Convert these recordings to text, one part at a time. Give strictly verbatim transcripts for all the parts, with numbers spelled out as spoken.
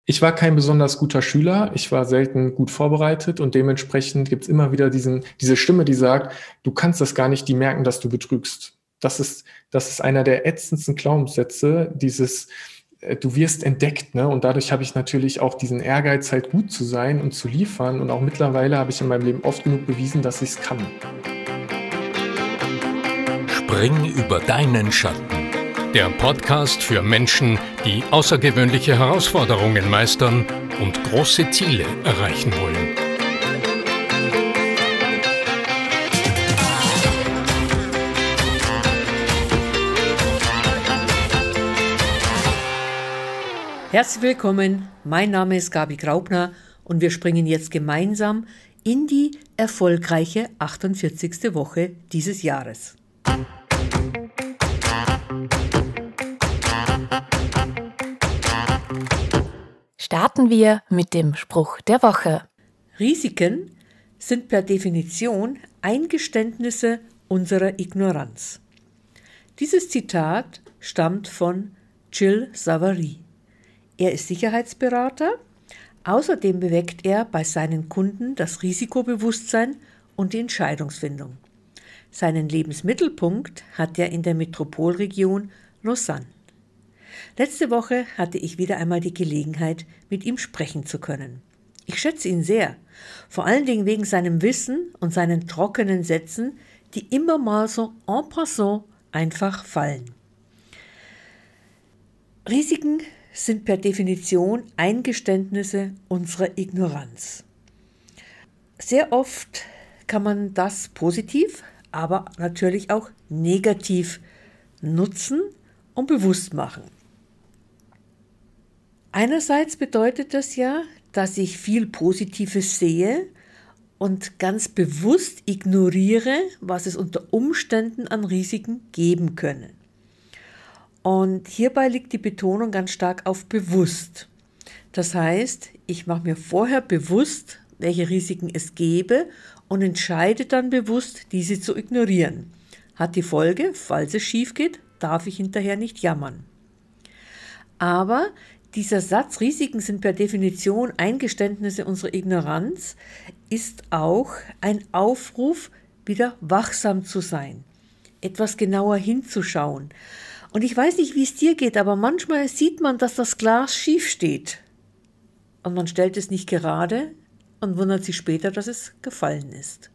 Ich war kein besonders guter Schüler, ich war selten gut vorbereitet und dementsprechend gibt's immer wieder diesen diese Stimme, die sagt: „Du kannst das gar nicht, die merken, dass du betrügst.“ Das ist das ist einer der ätzendsten Glaubenssätze, dieses, äh, du wirst entdeckt, ne? Und dadurch habe ich natürlich auch diesen Ehrgeiz, halt gut zu sein und zu liefern und auch mittlerweile habe ich in meinem Leben oft genug bewiesen, dass ich's kann. Spring über deinen Schatten. Der Podcast für Menschen, die außergewöhnliche Herausforderungen meistern und große Ziele erreichen wollen. Herzlich willkommen, mein Name ist Gabi Graupner und wir springen jetzt gemeinsam in die erfolgreiche achtundvierzigste Woche dieses Jahres. Starten wir mit dem Spruch der Woche. Risiken sind per Definition Eingeständnisse unserer Ignoranz. Dieses Zitat stammt von Gilles Savary. Er ist Sicherheitsberater, außerdem beweckt er bei seinen Kunden das Risikobewusstsein und die Entscheidungsfindung. Seinen Lebensmittelpunkt hat er in der Metropolregion Lausanne. Letzte Woche hatte ich wieder einmal die Gelegenheit, mit ihm sprechen zu können. Ich schätze ihn sehr, vor allen Dingen wegen seinem Wissen und seinen trockenen Sätzen, die immer mal so en passant einfach fallen. Risiken sind per Definition Eingeständnisse unserer Ignoranz. Sehr oft kann man das positiv, aber natürlich auch negativ nutzen und bewusst machen. Einerseits bedeutet das ja, dass ich viel Positives sehe und ganz bewusst ignoriere, was es unter Umständen an Risiken geben können. Und hierbei liegt die Betonung ganz stark auf bewusst. Das heißt, ich mache mir vorher bewusst, welche Risiken es gäbe und entscheide dann bewusst, diese zu ignorieren. Hat die Folge, falls es schief geht, darf ich hinterher nicht jammern. Aber dieser Satz, Risiken sind per Definition Eingeständnisse unserer Ignoranz, ist auch ein Aufruf, wieder wachsam zu sein, etwas genauer hinzuschauen. Und ich weiß nicht, wie es dir geht, aber manchmal sieht man, dass das Glas schief steht. Und man stellt es nicht gerade und wundert sich später, dass es gefallen ist.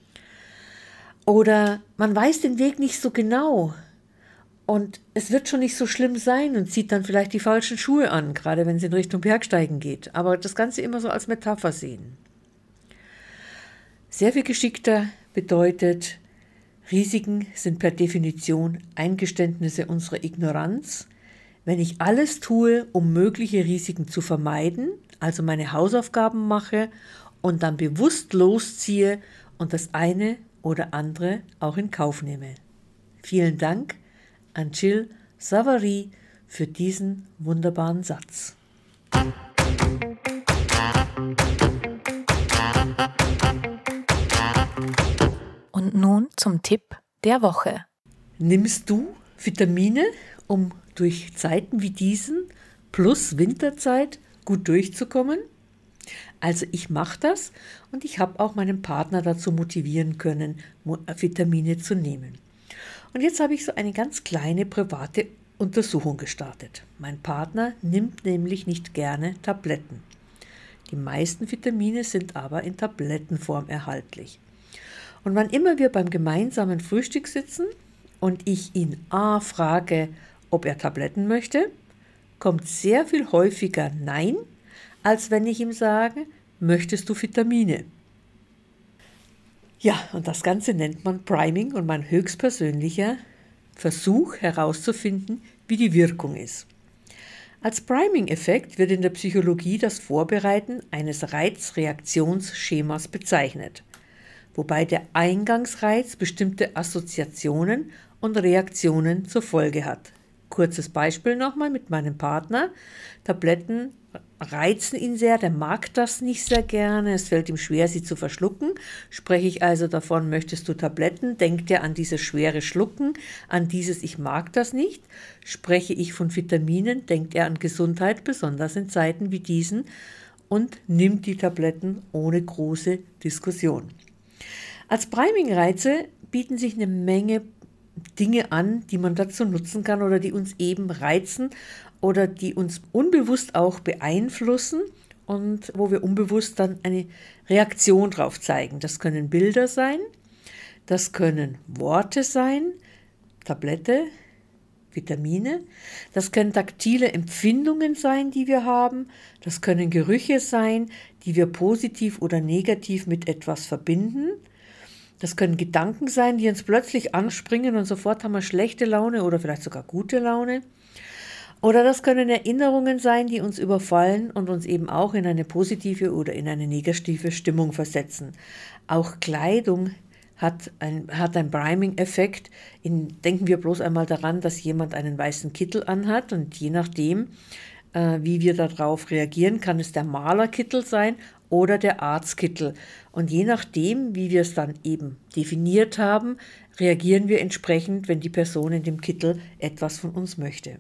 Oder man weiß den Weg nicht so genau. Und es wird schon nicht so schlimm sein und zieht dann vielleicht die falschen Schuhe an, gerade wenn es in Richtung Bergsteigen geht. Aber das Ganze immer so als Metapher sehen. Sehr viel geschickter bedeutet, Risiken sind per Definition Eingeständnisse unserer Ignoranz. Wenn ich alles tue, um mögliche Risiken zu vermeiden, also meine Hausaufgaben mache und dann bewusst losziehe und das eine oder andere auch in Kauf nehme. Vielen Dank an Gilles Savary für diesen wunderbaren Satz. Und nun zum Tipp der Woche. Nimmst du Vitamine, um durch Zeiten wie diesen plus Winterzeit gut durchzukommen? Also ich mache das und ich habe auch meinen Partner dazu motivieren können, Vitamine zu nehmen. Und jetzt habe ich so eine ganz kleine private Untersuchung gestartet. Mein Partner nimmt nämlich nicht gerne Tabletten. Die meisten Vitamine sind aber in Tablettenform erhältlich. Und wann immer wir beim gemeinsamen Frühstück sitzen und ich ihn A frage, ob er Tabletten möchte, kommt sehr viel häufiger Nein, als wenn ich ihm sage, möchtest du Vitamine? Ja, und das Ganze nennt man Priming und mein höchstpersönlicher Versuch herauszufinden, wie die Wirkung ist. Als Priming-Effekt wird in der Psychologie das Vorbereiten eines Reizreaktionsschemas bezeichnet, wobei der Eingangsreiz bestimmte Assoziationen und Reaktionen zur Folge hat. Kurzes Beispiel nochmal mit meinem Partner. Tabletten reizen ihn sehr, der mag das nicht sehr gerne, es fällt ihm schwer, sie zu verschlucken. Spreche ich also davon, möchtest du Tabletten, denkt er an dieses schwere Schlucken, an dieses ich mag das nicht. Spreche ich von Vitaminen, denkt er an Gesundheit, besonders in Zeiten wie diesen, und nimmt die Tabletten ohne große Diskussion. Als Priming-Reize bieten sich eine Menge Dinge an, die man dazu nutzen kann oder die uns eben reizen oder die uns unbewusst auch beeinflussen und wo wir unbewusst dann eine Reaktion drauf zeigen. Das können Bilder sein, das können Worte sein, Tablette, Vitamine, das können taktile Empfindungen sein, die wir haben, das können Gerüche sein, die wir positiv oder negativ mit etwas verbinden. Das können Gedanken sein, die uns plötzlich anspringen und sofort haben wir schlechte Laune oder vielleicht sogar gute Laune. Oder das können Erinnerungen sein, die uns überfallen und uns eben auch in eine positive oder in eine negative Stimmung versetzen. Auch Kleidung hat ein, hat einen Priming-Effekt. Denken wir bloß einmal daran, dass jemand einen weißen Kittel anhat und je nachdem, äh, wie wir darauf reagieren, kann es der Malerkittel sein oder der Arztkittel. Und je nachdem, wie wir es dann eben definiert haben, reagieren wir entsprechend, wenn die Person in dem Kittel etwas von uns möchte.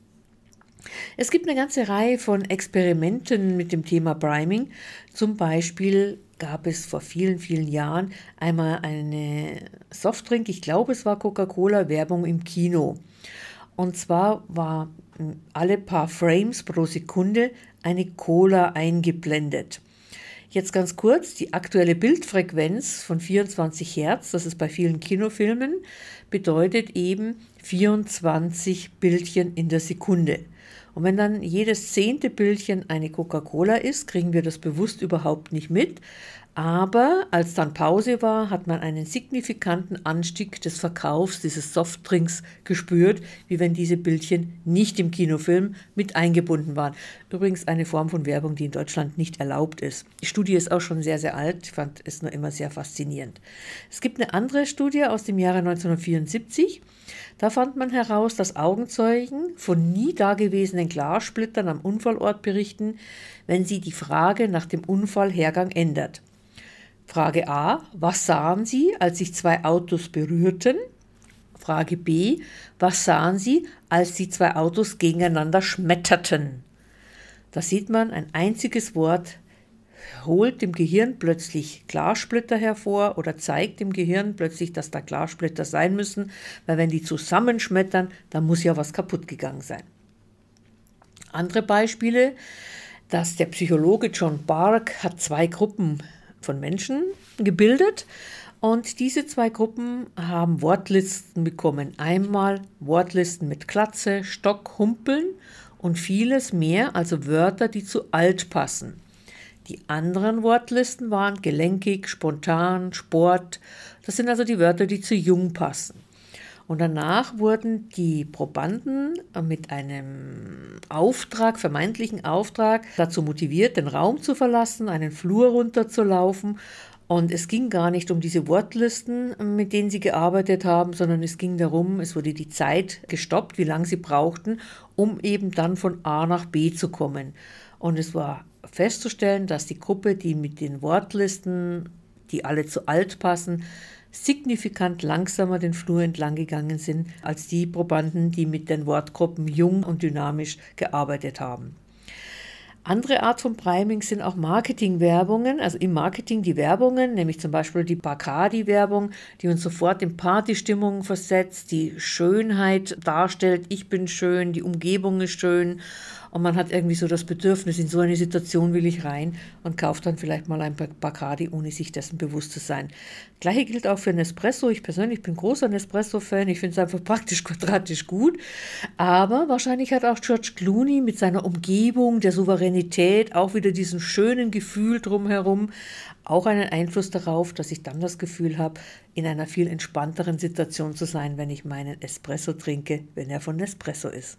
Es gibt eine ganze Reihe von Experimenten mit dem Thema Priming. Zum Beispiel gab es vor vielen, vielen Jahren einmal eine Softdrink, ich glaube es war Coca-Cola-Werbung im Kino. Und zwar war alle paar Frames pro Sekunde eine Cola eingeblendet. Jetzt ganz kurz, die aktuelle Bildfrequenz von vierundzwanzig Hertz, das ist bei vielen Kinofilmen, bedeutet eben vierundzwanzig Bildchen in der Sekunde. Und wenn dann jedes zehnte Bildchen eine Coca-Cola ist, kriegen wir das bewusst überhaupt nicht mit. Aber als dann Pause war, hat man einen signifikanten Anstieg des Verkaufs dieses Softdrinks gespürt, wie wenn diese Bildchen nicht im Kinofilm mit eingebunden waren. Übrigens eine Form von Werbung, die in Deutschland nicht erlaubt ist. Die Studie ist auch schon sehr, sehr alt. Ich fand es nur immer sehr faszinierend. Es gibt eine andere Studie aus dem Jahre neunzehnhundertvierundsiebzig. Da fand man heraus, dass Augenzeugen von nie dagewesenen Glassplittern am Unfallort berichten, wenn sie die Frage nach dem Unfallhergang ändert. Frage A, was sahen Sie, als sich zwei Autos berührten? Frage B, was sahen Sie, als die zwei Autos gegeneinander schmetterten? Da sieht man, ein einziges Wort holt dem Gehirn plötzlich Glassplitter hervor oder zeigt dem Gehirn plötzlich, dass da Glassplitter sein müssen, weil wenn die zusammenschmettern, dann muss ja was kaputt gegangen sein. Andere Beispiele, dass der Psychologe John Bark hat zwei Gruppen von Menschen gebildet und diese zwei Gruppen haben Wortlisten bekommen. Einmal Wortlisten mit Klatze, Stock, Humpeln und vieles mehr, also Wörter, die zu alt passen. Die anderen Wortlisten waren gelenkig, spontan, Sport. Das sind also die Wörter, die zu jung passen. Und danach wurden die Probanden mit einem Auftrag, vermeintlichen Auftrag, dazu motiviert, den Raum zu verlassen, einen Flur runterzulaufen. Und es ging gar nicht um diese Wortlisten, mit denen sie gearbeitet haben, sondern es ging darum, es wurde die Zeit gestoppt, wie lange sie brauchten, um eben dann von A nach B zu kommen. Und es war festzustellen, dass die Gruppe, die mit den Wortlisten, die alle zu alt passen, signifikant langsamer den Flur entlang gegangen sind, als die Probanden, die mit den Wortgruppen jung und dynamisch gearbeitet haben. Andere Art von Priming sind auch Marketingwerbungen, also im Marketing die Werbungen, nämlich zum Beispiel die Bacardi-Werbung, die uns sofort in Partystimmung versetzt, die Schönheit darstellt, ich bin schön, die Umgebung ist schön und man hat irgendwie so das Bedürfnis, in so eine Situation will ich rein und kauft dann vielleicht mal ein Bacardi, ohne sich dessen bewusst zu sein. Gleiche gilt auch für Nespresso. Ich persönlich bin großer Nespresso-Fan, ich finde es einfach praktisch quadratisch gut, aber wahrscheinlich hat auch George Clooney mit seiner Umgebung, der Souveränität, auch wieder diesen schönen Gefühl drumherum, auch einen Einfluss darauf, dass ich dann das Gefühl habe, in einer viel entspannteren Situation zu sein, wenn ich meinen Espresso trinke, wenn er von Nespresso ist.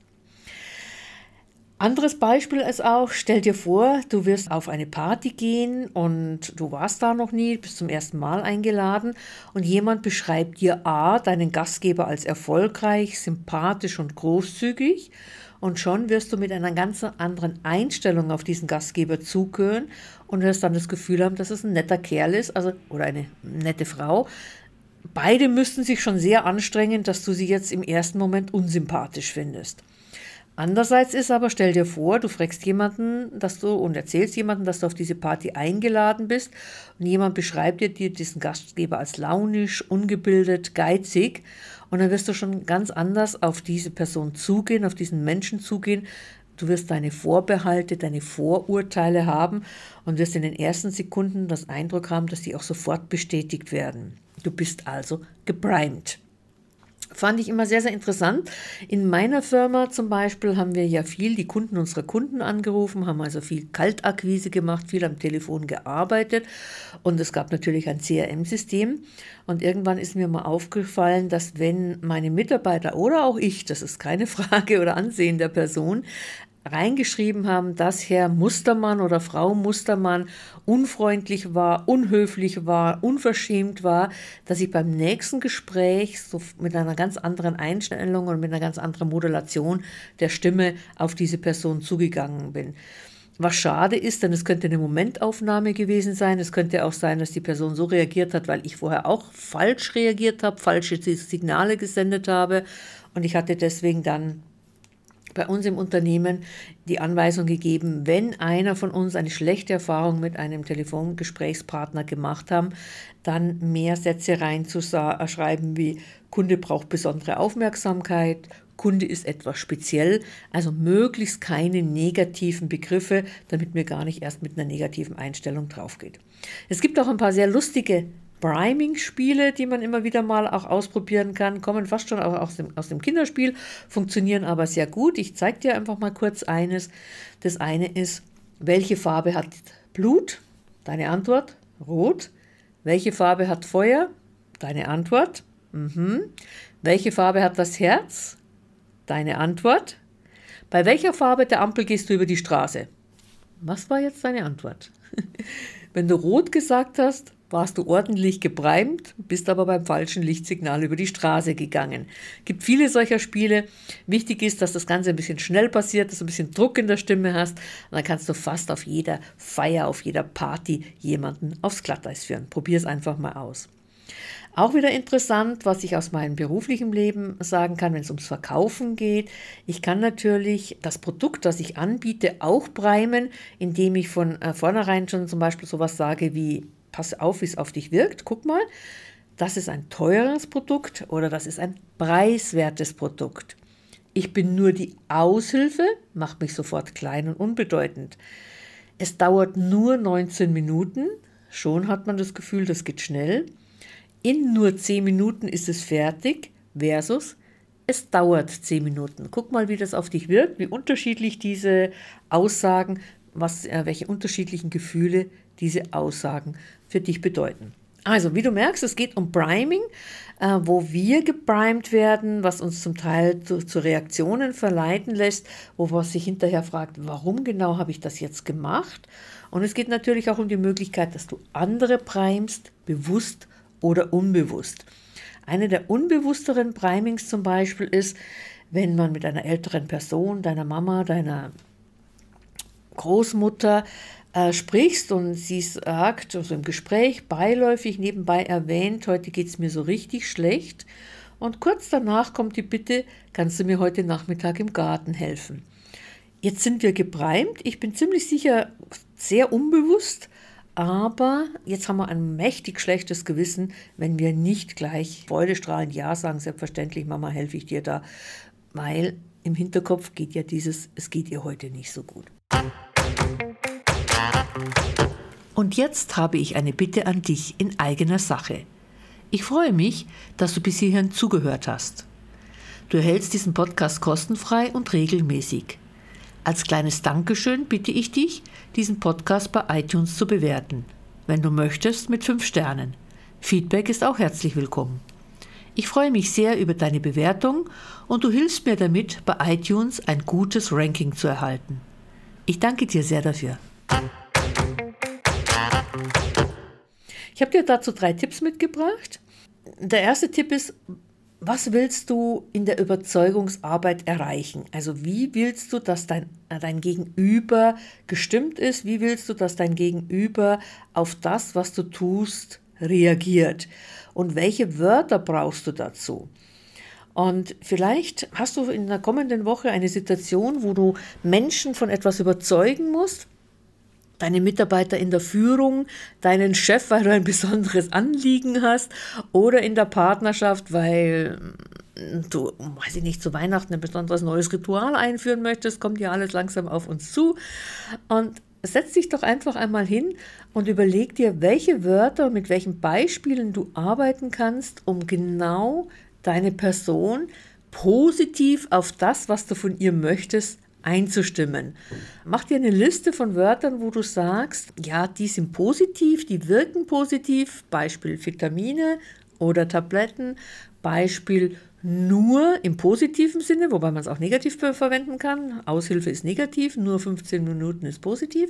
Anderes Beispiel ist auch, stell dir vor, du wirst auf eine Party gehen und du warst da noch nie, bist zum ersten Mal eingeladen und jemand beschreibt dir A, deinen Gastgeber als erfolgreich, sympathisch und großzügig und schon wirst du mit einer ganz anderen Einstellung auf diesen Gastgeber zugehören und wirst dann das Gefühl haben, dass es ein netter Kerl ist, also oder eine nette Frau. Beide müssten sich schon sehr anstrengen, dass du sie jetzt im ersten Moment unsympathisch findest. Andererseits ist aber, stell dir vor, du fragst jemanden, dass du und erzählst jemandem, dass du auf diese Party eingeladen bist und jemand beschreibt dir, dir diesen Gastgeber als launisch, ungebildet, geizig und dann wirst du schon ganz anders auf diese Person zugehen, auf diesen Menschen zugehen. Du wirst deine Vorbehalte, deine Vorurteile haben und wirst in den ersten Sekunden das Eindruck haben, dass die auch sofort bestätigt werden. Du bist also geprimed. Fand ich immer sehr, sehr interessant. In meiner Firma zum Beispiel haben wir ja viel die Kunden unserer Kunden angerufen, haben also viel Kaltakquise gemacht, viel am Telefon gearbeitet und es gab natürlich ein C R M-System und irgendwann ist mir mal aufgefallen, dass wenn meine Mitarbeiter oder auch ich, das ist keine Frage oder Ansehen der Person, reingeschrieben haben, dass Herr Mustermann oder Frau Mustermann unfreundlich war, unhöflich war, unverschämt war, dass ich beim nächsten Gespräch so mit einer ganz anderen Einstellung und mit einer ganz anderen Modulation der Stimme auf diese Person zugegangen bin. Was schade ist, denn es könnte eine Momentaufnahme gewesen sein. Es könnte auch sein, dass die Person so reagiert hat, weil ich vorher auch falsch reagiert habe, falsche Signale gesendet habe und ich hatte deswegen dann bei uns im Unternehmen die Anweisung gegeben, wenn einer von uns eine schlechte Erfahrung mit einem Telefongesprächspartner gemacht haben, dann mehr Sätze reinzuschreiben wie Kunde braucht besondere Aufmerksamkeit, Kunde ist etwas speziell, also möglichst keine negativen Begriffe, damit mir gar nicht erst mit einer negativen Einstellung drauf geht. Es gibt auch ein paar sehr lustige Priming-Spiele, die man immer wieder mal auch ausprobieren kann, kommen fast schon auch aus dem, aus dem Kinderspiel, funktionieren aber sehr gut. Ich zeige dir einfach mal kurz eines. Das eine ist, welche Farbe hat Blut? Deine Antwort, rot. Welche Farbe hat Feuer? Deine Antwort, mhm. Welche Farbe hat das Herz? Deine Antwort. Bei welcher Farbe der Ampel gehst du über die Straße? Was war jetzt deine Antwort? Wenn du rot gesagt hast, warst du ordentlich geprimed, bist aber beim falschen Lichtsignal über die Straße gegangen. Es gibt viele solcher Spiele. Wichtig ist, dass das Ganze ein bisschen schnell passiert, dass du ein bisschen Druck in der Stimme hast. Und dann kannst du fast auf jeder Feier, auf jeder Party jemanden aufs Glatteis führen. Probier es einfach mal aus. Auch wieder interessant, was ich aus meinem beruflichen Leben sagen kann, wenn es ums Verkaufen geht. Ich kann natürlich das Produkt, das ich anbiete, auch primen, indem ich von äh, vornherein schon zum Beispiel sowas sage wie, pass auf, wie es auf dich wirkt, guck mal, das ist ein teures Produkt oder das ist ein preiswertes Produkt. Ich bin nur die Aushilfe, macht mich sofort klein und unbedeutend. Es dauert nur neunzehn Minuten, schon hat man das Gefühl, das geht schnell. In nur zehn Minuten ist es fertig versus es dauert zehn Minuten. Guck mal, wie das auf dich wirkt, wie unterschiedlich diese Aussagen, was, äh, welche unterschiedlichen Gefühle diese Aussagen für dich bedeuten. Also, wie du merkst, es geht um Priming, äh, wo wir geprimed werden, was uns zum Teil zu, zu Reaktionen verleiten lässt, wo man sich hinterher fragt, warum genau habe ich das jetzt gemacht? Und es geht natürlich auch um die Möglichkeit, dass du andere primest, bewusst oder unbewusst. Eine der unbewussteren Primings zum Beispiel ist, wenn man mit einer älteren Person, deiner Mama, deiner Großmutter äh, sprichst und sie sagt, also im Gespräch beiläufig nebenbei erwähnt, heute geht es mir so richtig schlecht und kurz danach kommt die Bitte, kannst du mir heute Nachmittag im Garten helfen? Jetzt sind wir geprimed, ich bin ziemlich sicher sehr unbewusst, aber jetzt haben wir ein mächtig schlechtes Gewissen, wenn wir nicht gleich freudestrahlend Ja sagen, selbstverständlich, Mama, helfe ich dir da, weil im Hinterkopf geht ja dieses, es geht ihr heute nicht so gut. Und jetzt habe ich eine Bitte an dich in eigener Sache. Ich freue mich, dass du bis hierhin zugehört hast. Du erhältst diesen Podcast kostenfrei und regelmäßig. Als kleines Dankeschön bitte ich dich, diesen Podcast bei iTunes zu bewerten. Wenn du möchtest, mit fünf Sternen. Feedback ist auch herzlich willkommen. Ich freue mich sehr über deine Bewertung und du hilfst mir damit, bei iTunes ein gutes Ranking zu erhalten. Ich danke dir sehr dafür. Ich habe dir dazu drei Tipps mitgebracht. Der erste Tipp ist, Was willst du in der Überzeugungsarbeit erreichen? Also wie willst du, dass dein, dein Gegenüber gestimmt ist? Wie willst du, dass dein Gegenüber auf das, was du tust, reagiert? Und welche Wörter brauchst du dazu? Und vielleicht hast du in der kommenden Woche eine Situation, wo du Menschen von etwas überzeugen musst. Deine Mitarbeiter in der Führung, deinen Chef, weil du ein besonderes Anliegen hast, oder in der Partnerschaft, weil du, weiß ich nicht, zu Weihnachten ein besonderes neues Ritual einführen möchtest, kommt ja alles langsam auf uns zu. Und setz dich doch einfach einmal hin und überleg dir, welche Wörter und mit welchen Beispielen du arbeiten kannst, um genau deine Person positiv auf das, was du von ihr möchtest, einzustimmen. Mach dir eine Liste von Wörtern, wo du sagst, ja, die sind positiv, die wirken positiv, Beispiel Vitamine oder Tabletten, Beispiel nur im positiven Sinne, wobei man es auch negativ verwenden kann. Aushilfe ist negativ, nur fünfzehn Minuten ist positiv.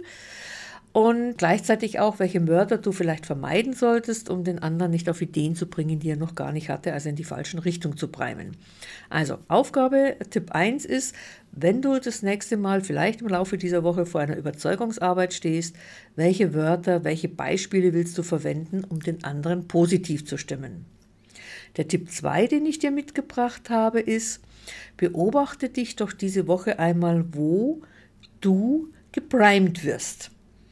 Und gleichzeitig auch, welche Wörter du vielleicht vermeiden solltest, um den anderen nicht auf Ideen zu bringen, die er noch gar nicht hatte, also in die falschen Richtung zu primen. Also Aufgabe Tipp eins ist, wenn du das nächste Mal vielleicht im Laufe dieser Woche vor einer Überzeugungsarbeit stehst, welche Wörter, welche Beispiele willst du verwenden, um den anderen positiv zu stimmen? Der Tipp zwei, den ich dir mitgebracht habe, ist, beobachte dich doch diese Woche einmal, wo du geprimed wirst.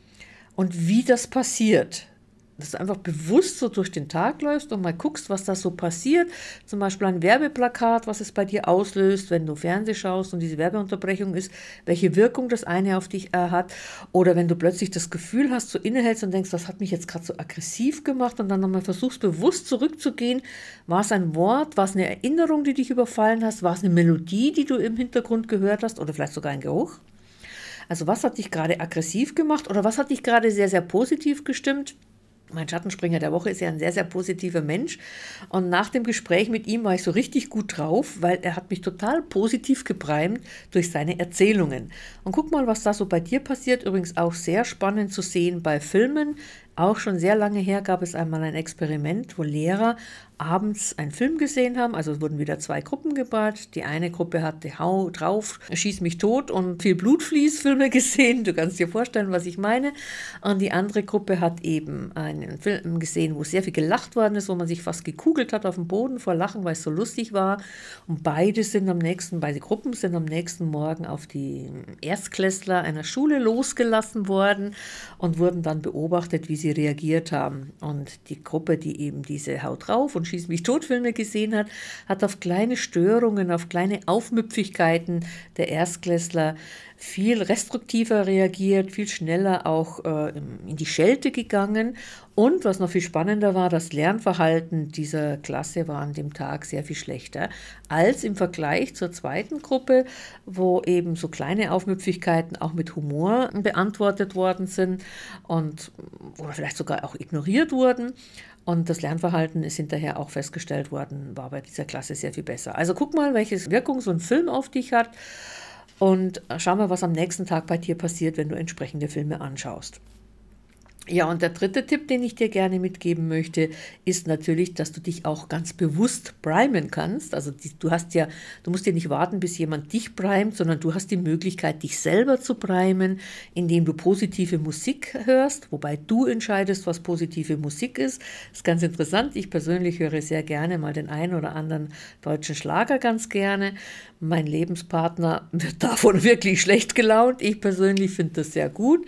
Und wie das passiert, dass du einfach bewusst so durch den Tag läufst und mal guckst, was da so passiert. Zum Beispiel ein Werbeplakat, was es bei dir auslöst, wenn du Fernsehen schaust und diese Werbeunterbrechung ist, welche Wirkung das eine auf dich äh, hat. Oder wenn du plötzlich das Gefühl hast, so innehältst und denkst, was hat mich jetzt gerade so aggressiv gemacht, und dann nochmal versuchst, bewusst zurückzugehen. War es ein Wort, war es eine Erinnerung, die dich überfallen hast, war es eine Melodie, die du im Hintergrund gehört hast, oder vielleicht sogar ein Geruch? Also was hat dich gerade aggressiv gemacht oder was hat dich gerade sehr, sehr positiv gestimmt? Mein Schattenspringer der Woche ist ja ein sehr, sehr positiver Mensch. Und nach dem Gespräch mit ihm war ich so richtig gut drauf, weil er hat mich total positiv geprimed durch seine Erzählungen. Und guck mal, was da so bei dir passiert. Übrigens auch sehr spannend zu sehen bei Filmen. Auch schon sehr lange her gab es einmal ein Experiment, wo Lehrer abends einen Film gesehen haben. Also es wurden wieder zwei Gruppen gebaut. Die eine Gruppe hatte Hau drauf, schieß mich tot und viel Blutfließfilme gesehen. Du kannst dir vorstellen, was ich meine. Und die andere Gruppe hat eben einen Film gesehen, wo sehr viel gelacht worden ist, wo man sich fast gekugelt hat auf dem Boden vor Lachen, weil es so lustig war. Und beide sind am nächsten, beide Gruppen sind am nächsten Morgen auf die Erstklässler einer Schule losgelassen worden und wurden dann beobachtet, wie sie reagiert haben. Und die Gruppe, die eben diese Haut drauf und Schieß mich tot Filme gesehen hat, hat auf kleine Störungen, auf kleine Aufmüpfigkeiten der Erstklässler viel restriktiver reagiert, viel schneller auch äh, in die Schelte gegangen. Und was noch viel spannender war, das Lernverhalten dieser Klasse war an dem Tag sehr viel schlechter als im Vergleich zur zweiten Gruppe, wo eben so kleine Aufmüpfigkeiten auch mit Humor beantwortet worden sind und oder vielleicht sogar auch ignoriert wurden. Und das Lernverhalten ist hinterher auch festgestellt worden, war bei dieser Klasse sehr viel besser. Also guck mal, welche Wirkung so ein Film auf dich hat und schau mal, was am nächsten Tag bei dir passiert, wenn du entsprechende Filme anschaust. Ja, und der dritte Tipp, den ich dir gerne mitgeben möchte, ist natürlich, dass du dich auch ganz bewusst primen kannst. Also die, du hast ja, du musst ja nicht warten, bis jemand dich primet, sondern du hast die Möglichkeit, dich selber zu primen, indem du positive Musik hörst, wobei du entscheidest, was positive Musik ist. Das ist ganz interessant. Ich persönlich höre sehr gerne mal den einen oder anderen deutschen Schlager ganz gerne. Mein Lebenspartner wird davon wirklich schlecht gelaunt. Ich persönlich finde das sehr gut.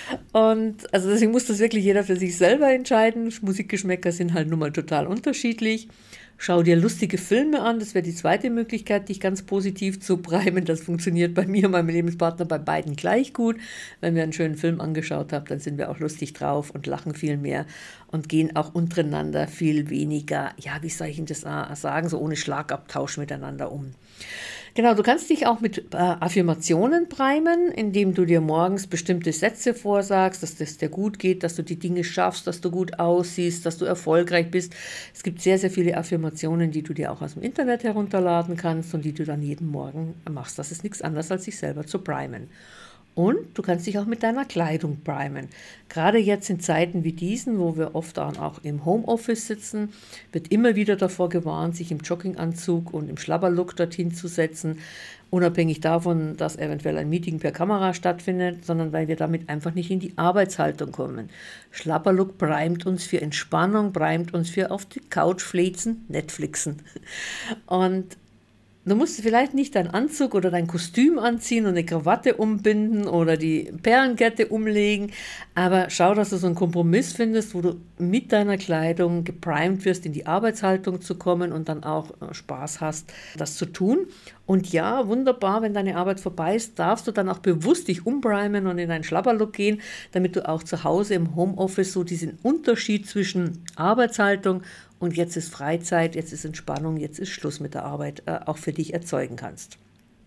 Und also deswegen muss das wirklich jeder für sich selber entscheiden. Musikgeschmäcker sind halt nun mal total unterschiedlich. Schau dir lustige Filme an, das wäre die zweite Möglichkeit, dich ganz positiv zu primen. Das funktioniert bei mir und meinem Lebenspartner bei beiden gleich gut. Wenn wir einen schönen Film angeschaut haben, dann sind wir auch lustig drauf und lachen viel mehr und gehen auch untereinander viel weniger, ja, wie soll ich Ihnen das sagen, so ohne Schlagabtausch miteinander um. Genau, du kannst dich auch mit äh, Affirmationen primen, indem du dir morgens bestimmte Sätze vorsagst, dass es dir gut geht, dass du die Dinge schaffst, dass du gut aussiehst, dass du erfolgreich bist. Es gibt sehr, sehr viele Affirmationen, die du dir auch aus dem Internet herunterladen kannst und die du dann jeden Morgen machst. Das ist nichts anderes, als sich selber zu primen. Und du kannst dich auch mit deiner Kleidung primen. Gerade jetzt in Zeiten wie diesen, wo wir oft auch im Homeoffice sitzen, wird immer wieder davor gewarnt, sich im Jogginganzug und im Schlabberlook dorthin zu setzen, unabhängig davon, dass eventuell ein Meeting per Kamera stattfindet, sondern weil wir damit einfach nicht in die Arbeitshaltung kommen. Schlabberlook primet uns für Entspannung, primet uns für auf die Couch fläzen, Netflixen. Und du musst vielleicht nicht deinen Anzug oder dein Kostüm anziehen und eine Krawatte umbinden oder die Perlenkette umlegen, aber schau, dass du so einen Kompromiss findest, wo du mit deiner Kleidung geprimed wirst, in die Arbeitshaltung zu kommen und dann auch Spaß hast, das zu tun. Und ja, wunderbar, wenn deine Arbeit vorbei ist, darfst du dann auch bewusst dich umprimen und in einen Schlabberlook gehen, damit du auch zu Hause im Homeoffice so diesen Unterschied zwischen Arbeitshaltung und jetzt ist Freizeit, jetzt ist Entspannung, jetzt ist Schluss mit der Arbeit, äh, auch für dich erzeugen kannst.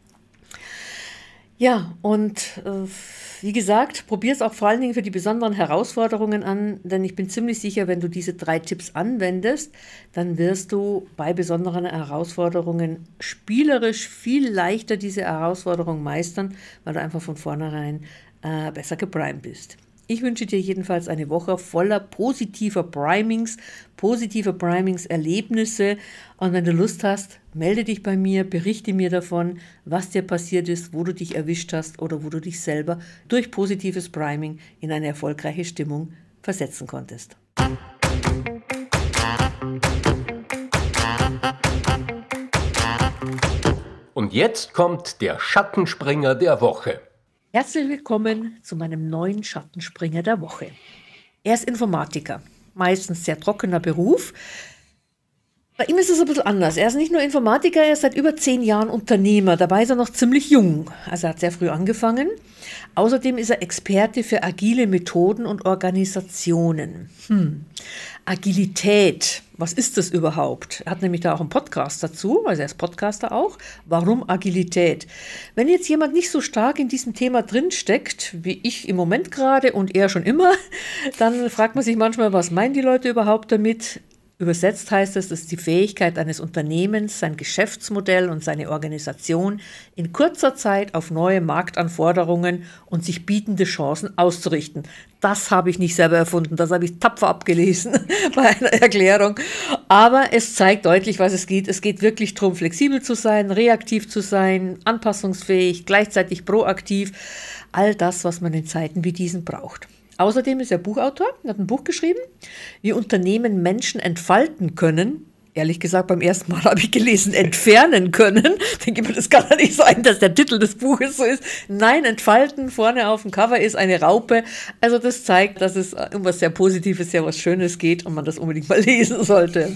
Ja, und äh, wie gesagt, probier es auch vor allen Dingen für die besonderen Herausforderungen an, denn ich bin ziemlich sicher, wenn du diese drei Tipps anwendest, dann wirst du bei besonderen Herausforderungen spielerisch viel leichter diese Herausforderung meistern, weil du einfach von vornherein äh, besser geprimed bist. Ich wünsche dir jedenfalls eine Woche voller positiver Primings, positiver Primings-Erlebnisse. Und wenn du Lust hast, melde dich bei mir, berichte mir davon, was dir passiert ist, wo du dich erwischt hast oder wo du dich selber durch positives Priming in eine erfolgreiche Stimmung versetzen konntest. Und jetzt kommt der Schattenspringer der Woche. Herzlich willkommen zu meinem neuen Schattenspringer der Woche. Er ist Informatiker, meistens sehr trockener Beruf. Bei ihm ist es ein bisschen anders. Er ist nicht nur Informatiker, er ist seit über zehn Jahren Unternehmer. Dabei ist er noch ziemlich jung. Also er hat sehr früh angefangen. Außerdem ist er Experte für agile Methoden und Organisationen. Hm. Agilität, was ist das überhaupt? Er hat nämlich da auch einen Podcast dazu, also er ist Podcaster auch. Warum Agilität? Wenn jetzt jemand nicht so stark in diesem Thema drinsteckt, wie ich im Moment gerade und er schon immer, dann fragt man sich manchmal, was meinen die Leute überhaupt damit? Übersetzt heißt es, dass die Fähigkeit eines Unternehmens, sein Geschäftsmodell und seine Organisation in kurzer Zeit auf neue Marktanforderungen und sich bietende Chancen auszurichten. Das habe ich nicht selber erfunden, das habe ich tapfer abgelesen bei einer Erklärung. Aber es zeigt deutlich, was es geht. Es geht wirklich darum, flexibel zu sein, reaktiv zu sein, anpassungsfähig, gleichzeitig proaktiv. All das, was man in Zeiten wie diesen braucht. Außerdem ist er Buchautor, er hat ein Buch geschrieben, wie Unternehmen Menschen entfalten können. Ehrlich gesagt, beim ersten Mal habe ich gelesen, entfernen können. Denke ich mir, das kann doch nicht sein, dass der Titel des Buches so ist. Nein, entfalten, vorne auf dem Cover ist eine Raupe. Also das zeigt, dass es um was sehr Positives, sehr was Schönes geht und man das unbedingt mal lesen sollte.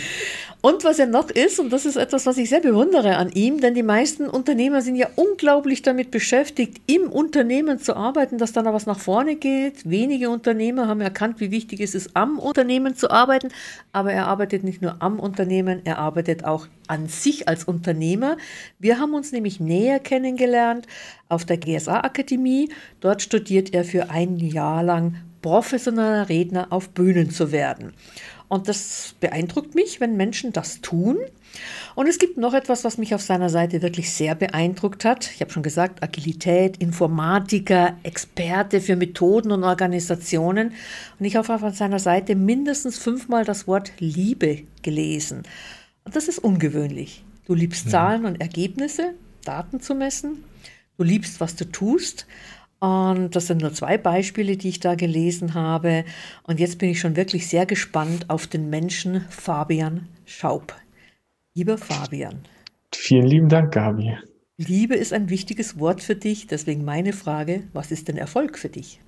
Und was er noch ist, und das ist etwas, was ich sehr bewundere an ihm, denn die meisten Unternehmer sind ja unglaublich damit beschäftigt, im Unternehmen zu arbeiten, dass da noch was nach vorne geht. Wenige Unternehmer haben erkannt, wie wichtig es ist, am Unternehmen zu arbeiten, aber er arbeitet nicht nur am Unternehmen, er arbeitet auch an sich als Unternehmer. Wir haben uns nämlich näher kennengelernt auf der G S A-Akademie. Dort studiert er für ein Jahr lang professioneller Redner auf Bühnen zu werden. Und das beeindruckt mich, wenn Menschen das tun. Und es gibt noch etwas, was mich auf seiner Seite wirklich sehr beeindruckt hat. Ich habe schon gesagt, Agilität, Informatiker, Experte für Methoden und Organisationen. Und ich habe auf seiner Seite mindestens fünfmal das Wort Liebe gelesen. Und das ist ungewöhnlich. Du liebst ja. Zahlen und Ergebnisse, Daten zu messen. Du liebst, was du tust. Und das sind nur zwei Beispiele, die ich da gelesen habe. Und jetzt bin ich schon wirklich sehr gespannt auf den Menschen Fabian Schaub. Lieber Fabian. Vielen lieben Dank, Gabi. Liebe ist ein wichtiges Wort für dich. Deswegen meine Frage, was ist denn Erfolg für dich?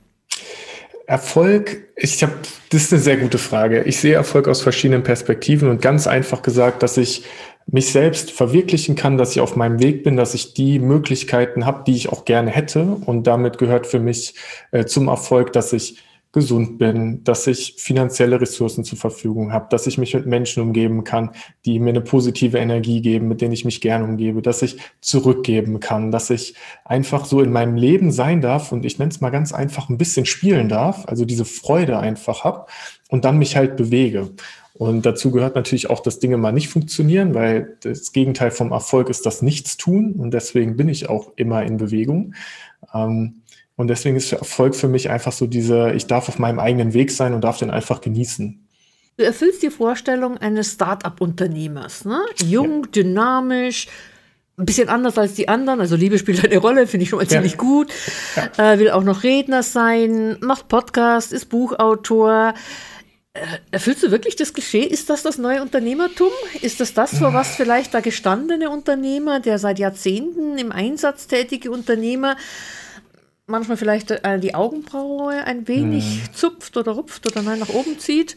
Erfolg, ich habe, das ist eine sehr gute Frage. Ich sehe Erfolg aus verschiedenen Perspektiven und ganz einfach gesagt, dass ich mich selbst verwirklichen kann, dass ich auf meinem Weg bin, dass ich die Möglichkeiten habe, die ich auch gerne hätte. Und damit gehört für mich äh, zum Erfolg, dass ich gesund bin, dass ich finanzielle Ressourcen zur Verfügung habe, dass ich mich mit Menschen umgeben kann, die mir eine positive Energie geben, mit denen ich mich gerne umgebe, dass ich zurückgeben kann, dass ich einfach so in meinem Leben sein darf und ich nenne es mal ganz einfach ein bisschen spielen darf, also diese Freude einfach habe und dann mich halt bewege. Und dazu gehört natürlich auch, dass Dinge mal nicht funktionieren, weil das Gegenteil vom Erfolg ist das Nichtstun und deswegen bin ich auch immer in Bewegung. Ähm, Und deswegen ist Erfolg für mich einfach so diese, ich darf auf meinem eigenen Weg sein und darf den einfach genießen. Du erfüllst die Vorstellung eines Start-up-Unternehmers, ne? Jung, ja. dynamisch, ein bisschen anders als die anderen. Also Liebe spielt eine Rolle, finde ich schon mal ja. ziemlich gut. Ja. Äh, will auch noch Redner sein, macht Podcast, ist Buchautor. Äh, erfüllst du wirklich das Klischee? Ist das das neue Unternehmertum? Ist das das, vor was vielleicht der gestandene Unternehmer, der seit Jahrzehnten im Einsatz tätige Unternehmer, manchmal vielleicht äh, die Augenbraue ein wenig hm. zupft oder rupft oder nein nach oben zieht?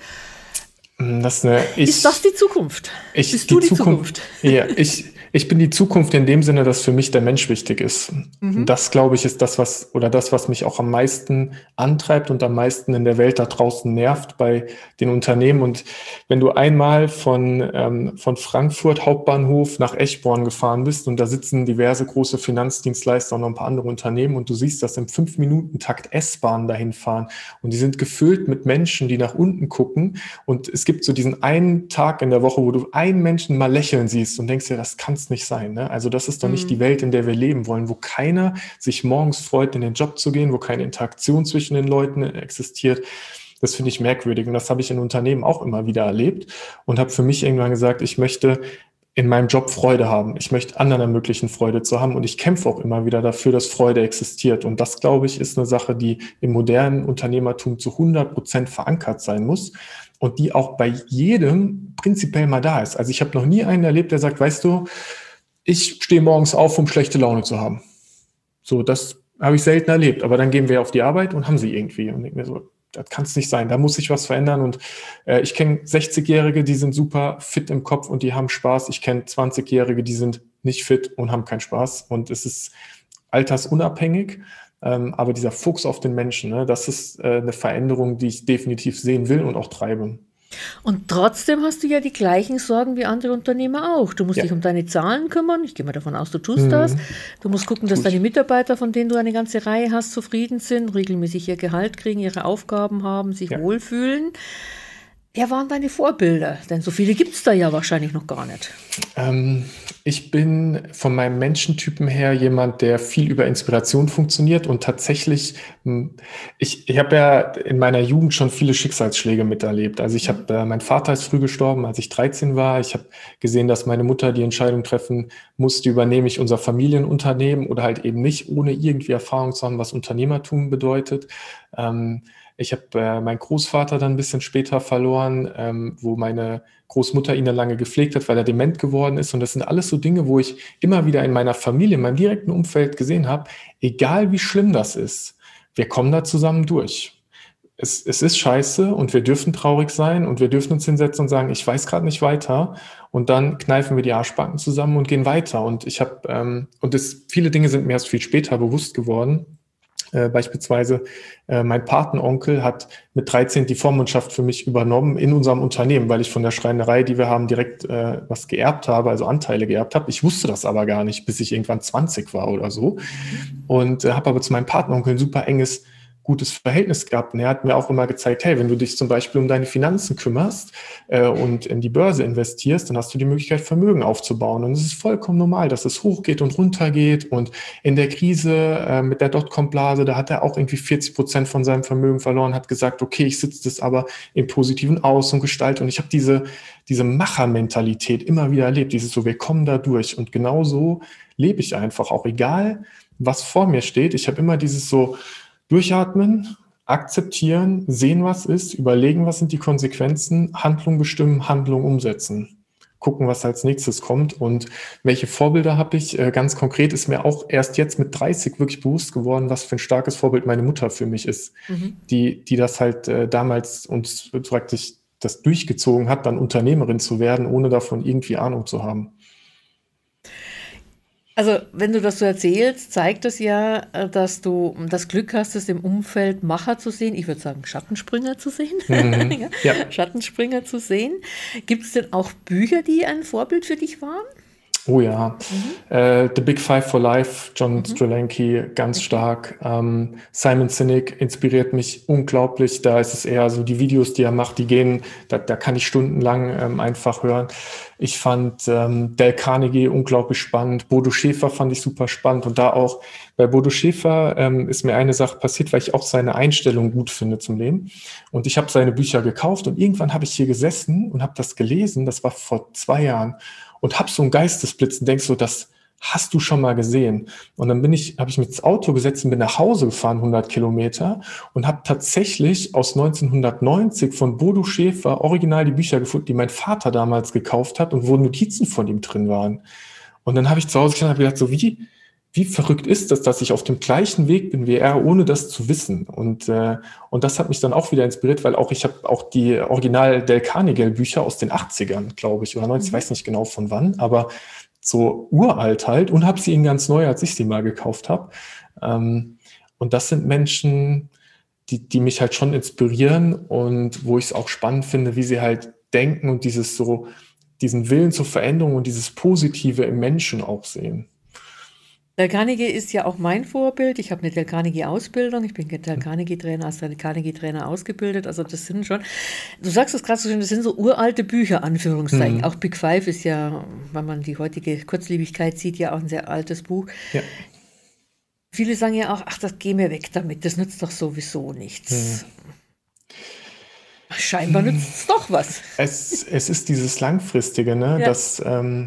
Das ist, eine, ich, ist das die Zukunft? Ich, Bist du die, die Zukunft? Zukunft? Ja, ich, ich bin die Zukunft in dem Sinne, dass für mich der Mensch wichtig ist. Mhm. Das, glaube ich, ist das, was oder das, was mich auch am meisten antreibt und am meisten in der Welt da draußen nervt bei den Unternehmen. Und wenn du einmal von, ähm, von Frankfurt Hauptbahnhof nach Eschborn gefahren bist und da sitzen diverse große Finanzdienstleister und noch ein paar andere Unternehmen und du siehst, dass im fünf-Minuten-Takt S-Bahnen dahin fahren und die sind gefüllt mit Menschen, die nach unten gucken und es gibt so diesen einen Tag in der Woche, wo du einen Menschen mal lächeln siehst und denkst dir, das kann es nicht sein. Ne? Also das ist doch nicht mhm. die Welt, in der wir leben wollen, wo keiner sich morgens freut, in den Job zu gehen, wo keine Interaktion zwischen den Leuten existiert. Das finde ich merkwürdig und das habe ich in Unternehmen auch immer wieder erlebt und habe für mich irgendwann gesagt, ich möchte in meinem Job Freude haben. Ich möchte anderen ermöglichen, Freude zu haben und ich kämpfe auch immer wieder dafür, dass Freude existiert. Und das, glaube ich, ist eine Sache, die im modernen Unternehmertum zu hundert Prozent verankert sein muss und die auch bei jedem prinzipiell mal da ist. Also ich habe noch nie einen erlebt, der sagt, weißt du, ich stehe morgens auf, um schlechte Laune zu haben. So, das habe ich selten erlebt. Aber dann gehen wir auf die Arbeit und haben sie irgendwie. Und denke mir so, das kann es nicht sein, da muss sich was verändern. Und äh, ich kenne sechzigjährige, die sind super fit im Kopf und die haben Spaß. Ich kenne zwanzigjährige, die sind nicht fit und haben keinen Spaß. Und es ist altersunabhängig. Ähm, aber dieser Fokus auf den Menschen, ne, das ist äh, eine Veränderung, die ich definitiv sehen will und auch treibe. Und trotzdem hast du ja die gleichen Sorgen wie andere Unternehmer auch. Du musst ja. dich um deine Zahlen kümmern. Ich gehe mal davon aus, du tust mhm. das. Du musst gucken, dass deine Mitarbeiter, von denen du eine ganze Reihe hast, zufrieden sind, regelmäßig ihr Gehalt kriegen, ihre Aufgaben haben, sich ja. wohlfühlen. Wer waren deine Vorbilder? Denn so viele gibt es da ja wahrscheinlich noch gar nicht. Ähm, ich bin von meinem Menschentypen her jemand, der viel über Inspiration funktioniert und tatsächlich, ich, ich habe ja in meiner Jugend schon viele Schicksalsschläge miterlebt. Also ich habe, äh, mein Vater ist früh gestorben, als ich dreizehn war. Ich habe gesehen, dass meine Mutter die Entscheidung treffen musste, übernehme ich unser Familienunternehmen oder halt eben nicht, ohne irgendwie Erfahrung zu haben, was Unternehmertum bedeutet. Ähm, Ich habe äh, meinen Großvater dann ein bisschen später verloren, ähm, wo meine Großmutter ihn dann lange gepflegt hat, weil er dement geworden ist. Und das sind alles so Dinge, wo ich immer wieder in meiner Familie, in meinem direkten Umfeld gesehen habe, egal wie schlimm das ist, wir kommen da zusammen durch. Es, es ist scheiße und wir dürfen traurig sein und wir dürfen uns hinsetzen und sagen, ich weiß gerade nicht weiter. Und dann kneifen wir die Arschbacken zusammen und gehen weiter. Und ich habe, ähm, und das, viele Dinge sind mir erst viel später bewusst geworden. Äh, beispielsweise äh, mein Patenonkel hat mit dreizehn die Vormundschaft für mich übernommen in unserem Unternehmen, weil ich von der Schreinerei, die wir haben, direkt äh, was geerbt habe, also Anteile geerbt habe. Ich wusste das aber gar nicht, bis ich irgendwann zwanzig war oder so. Und äh, habe aber zu meinem Patenonkel ein super enges, gutes Verhältnis gehabt. Und er hat mir auch immer gezeigt, hey, wenn du dich zum Beispiel um deine Finanzen kümmerst äh, und in die Börse investierst, dann hast du die Möglichkeit, Vermögen aufzubauen. Und es ist vollkommen normal, dass es hochgeht und runter geht. Und in der Krise äh, mit der Dotcom-Blase, da hat er auch irgendwie vierzig Prozent von seinem Vermögen verloren, hat gesagt, okay, ich sitze das aber im Positiven aus und gestalte. Und ich habe diese, diese Machermentalität immer wieder erlebt, dieses so, wir kommen da durch. Und genau so lebe ich einfach, auch egal, was vor mir steht. Ich habe immer dieses so, durchatmen, akzeptieren, sehen, was ist, überlegen, was sind die Konsequenzen, Handlung bestimmen, Handlung umsetzen, gucken, was als nächstes kommt und welche Vorbilder habe ich. Ganz konkret ist mir auch erst jetzt mit dreißig wirklich bewusst geworden, was für ein starkes Vorbild meine Mutter für mich ist, mhm. die, die das halt äh, damals uns praktisch das durchgezogen hat, dann Unternehmerin zu werden, ohne davon irgendwie Ahnung zu haben. Also, wenn du das so erzählst, zeigt das ja, dass du das Glück hast, es im Umfeld Macher zu sehen. Ich würde sagen, Schattenspringer zu sehen. Mhm. ja. Ja. Schattenspringer zu sehen. Gibt es denn auch Bücher, die ein Vorbild für dich waren? Oh ja, Mhm. äh, The Big Five for Life, John Mhm. Strzelanky, ganz Okay. stark. Ähm, Simon Sinek inspiriert mich unglaublich. Da ist es eher so die Videos, die er macht, die gehen, da, da kann ich stundenlang ähm, einfach hören. Ich fand ähm, Dale Carnegie unglaublich spannend. Bodo Schäfer fand ich super spannend. Und da auch bei Bodo Schäfer ähm, ist mir eine Sache passiert, weil ich auch seine Einstellung gut finde zum Leben. Und ich habe seine Bücher gekauft und irgendwann habe ich hier gesessen und habe das gelesen. Das war vor zwei Jahren. Und hab so einen Geistesblitz und denk so, das hast du schon mal gesehen. Und dann bin ich, habe ich mich ins Auto gesetzt und bin nach Hause gefahren, hundert Kilometer, und habe tatsächlich aus neunzehnhundertneunzig von Bodo Schäfer original die Bücher gefunden, die mein Vater damals gekauft hat und wo Notizen von ihm drin waren. Und dann habe ich zu Hause gestanden und habe gedacht, so wie, wie verrückt ist das, dass ich auf dem gleichen Weg bin wie er, ohne das zu wissen. Und, äh, und das hat mich dann auch wieder inspiriert, weil auch ich habe auch die Original Dale Carnegie Bücher aus den achtzigern, glaube ich, oder neunzig, ich Mhm. weiß nicht genau von wann, aber so uralt halt, und habe sie ihnen ganz neu, als ich sie mal gekauft habe. Ähm, und das sind Menschen, die, die mich halt schon inspirieren und wo ich es auch spannend finde, wie sie halt denken und dieses so, diesen Willen zur Veränderung und dieses Positive im Menschen auch sehen. Dale Carnegie ist ja auch mein Vorbild. Ich habe eine Dale Carnegie-Ausbildung. Ich bin Dale Carnegie-Trainer, als Dale Carnegie-Trainer ausgebildet. Also das sind schon, du sagst es gerade so schön, das sind so uralte Bücher, Anführungszeichen. Mhm. Auch Big Five ist ja, wenn man die heutige Kurzlebigkeit sieht, ja auch ein sehr altes Buch. Ja. Viele sagen ja auch, ach, das geh mir weg damit, das nützt doch sowieso nichts. Scheinbar nützt es doch was. Es, es ist dieses Langfristige, ne, Ja. dass ähm,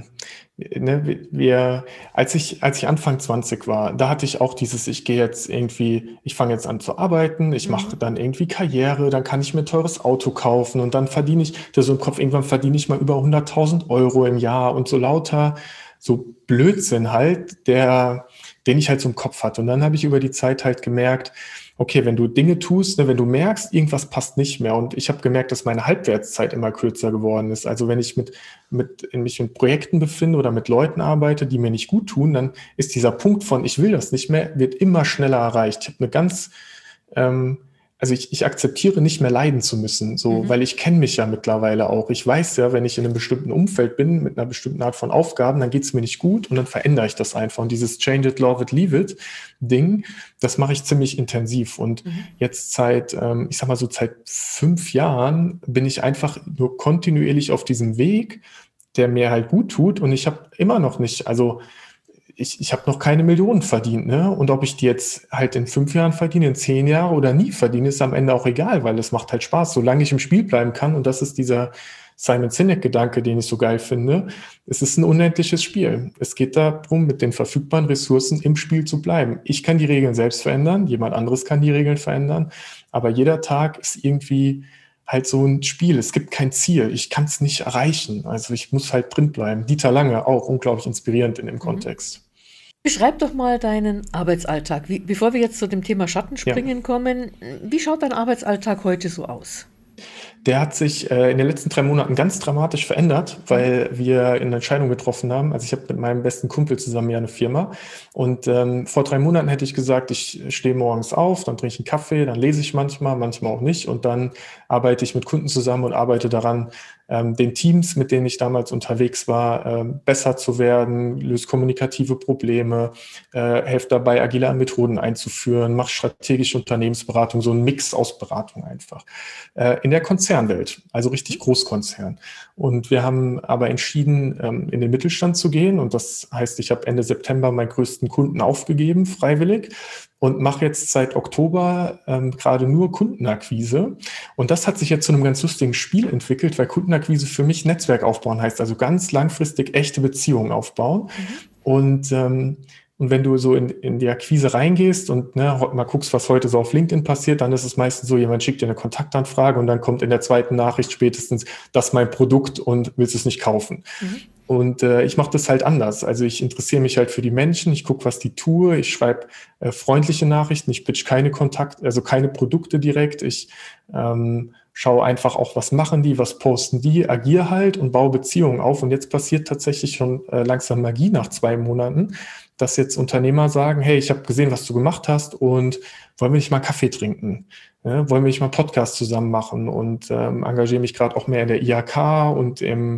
ne, wir, als ich, als ich Anfang zwanzig war, da hatte ich auch dieses, ich gehe jetzt irgendwie, ich fange jetzt an zu arbeiten, ich mache dann irgendwie Karriere, dann kann ich mir ein teures Auto kaufen und dann verdiene ich, da so im Kopf, irgendwann verdiene ich mal über hunderttausend Euro im Jahr und so lauter, so Blödsinn halt, der, den ich halt so im Kopf hatte. Und dann habe ich über die Zeit halt gemerkt, okay, wenn du Dinge tust, ne, wenn du merkst, irgendwas passt nicht mehr, und ich habe gemerkt, dass meine Halbwertszeit immer kürzer geworden ist. Also wenn ich mit, mit in mich in Projekten befinde oder mit Leuten arbeite, die mir nicht gut tun, dann ist dieser Punkt von, ich will das nicht mehr, wird immer schneller erreicht. Ich habe eine ganz, ähm, also ich, ich akzeptiere nicht mehr leiden zu müssen, so, Mhm. weil ich kenne mich ja mittlerweile auch. Ich weiß ja, wenn ich in einem bestimmten Umfeld bin, mit einer bestimmten Art von Aufgaben, dann geht es mir nicht gut und dann verändere ich das einfach. Und dieses Change it, love it, leave it Ding, das mache ich ziemlich intensiv. Und Mhm. jetzt seit, ähm, ich sag mal so seit fünf Jahren bin ich einfach nur kontinuierlich auf diesem Weg, der mir halt gut tut. Und ich habe immer noch nicht, also ich, ich habe noch keine Millionen verdient, ne? Und ob ich die jetzt halt in fünf Jahren verdiene, in zehn Jahren oder nie verdiene, ist am Ende auch egal, weil es macht halt Spaß, solange ich im Spiel bleiben kann. Und das ist dieser Simon Sinek-Gedanke, den ich so geil finde. Es ist ein unendliches Spiel. Es geht darum, mit den verfügbaren Ressourcen im Spiel zu bleiben. Ich kann die Regeln selbst verändern, jemand anderes kann die Regeln verändern, aber jeder Tag ist irgendwie halt so ein Spiel. Es gibt kein Ziel. Ich kann es nicht erreichen. Also ich muss halt drin bleiben. Dieter Lange, auch unglaublich inspirierend in dem Kontext. Beschreib doch mal deinen Arbeitsalltag. Wie, bevor wir jetzt zu dem Thema Schattenspringen kommen, wie schaut dein Arbeitsalltag heute so aus? Der hat sich äh, in den letzten drei Monaten ganz dramatisch verändert, weil wir eine Entscheidung getroffen haben. Also ich habe mit meinem besten Kumpel zusammen ja eine Firma, und ähm, vor drei Monaten hätte ich gesagt, ich stehe morgens auf, dann trinke ich einen Kaffee, dann lese ich manchmal, manchmal auch nicht, und dann arbeite ich mit Kunden zusammen und arbeite daran, ähm, den Teams, mit denen ich damals unterwegs war, ähm, besser zu werden, löse kommunikative Probleme, äh, helfe dabei, agile Methoden einzuführen, mache strategische Unternehmensberatung, so ein Mix aus Beratung einfach. Äh, in der Konzernwelt, also richtig Großkonzern. Und wir haben aber entschieden, ähm, in den Mittelstand zu gehen. Und das heißt, ich habe Ende September meinen größten Kunden aufgegeben, freiwillig, und mache jetzt seit Oktober ähm, gerade nur Kundenakquise. Und das hat sich jetzt zu einem ganz lustigen Spiel entwickelt, weil Kundenakquise für mich Netzwerk aufbauen heißt, also ganz langfristig echte Beziehungen aufbauen. Mhm. Und ähm, Und wenn du so in, in die Akquise reingehst und ne, mal guckst, was heute so auf LinkedIn passiert, dann ist es meistens so, jemand schickt dir eine Kontaktanfrage und dann kommt in der zweiten Nachricht spätestens, das ist mein Produkt und willst es nicht kaufen. Mhm. Und äh, ich mache das halt anders. Also ich interessiere mich halt für die Menschen, ich gucke, was die tue, ich schreibe äh, freundliche Nachrichten, ich pitch keine Kontakt, also keine Produkte direkt, ich ähm, schaue einfach auch, was machen die, was posten die, agiere halt und baue Beziehungen auf. Und jetzt passiert tatsächlich schon äh, langsam Magie nach zwei Monaten, dass jetzt Unternehmer sagen, hey, ich habe gesehen, was du gemacht hast, und wollen wir nicht mal Kaffee trinken? Ja, wollen wir nicht mal einen Podcast zusammen machen? Und ähm, engagiere mich gerade auch mehr in der I H K und im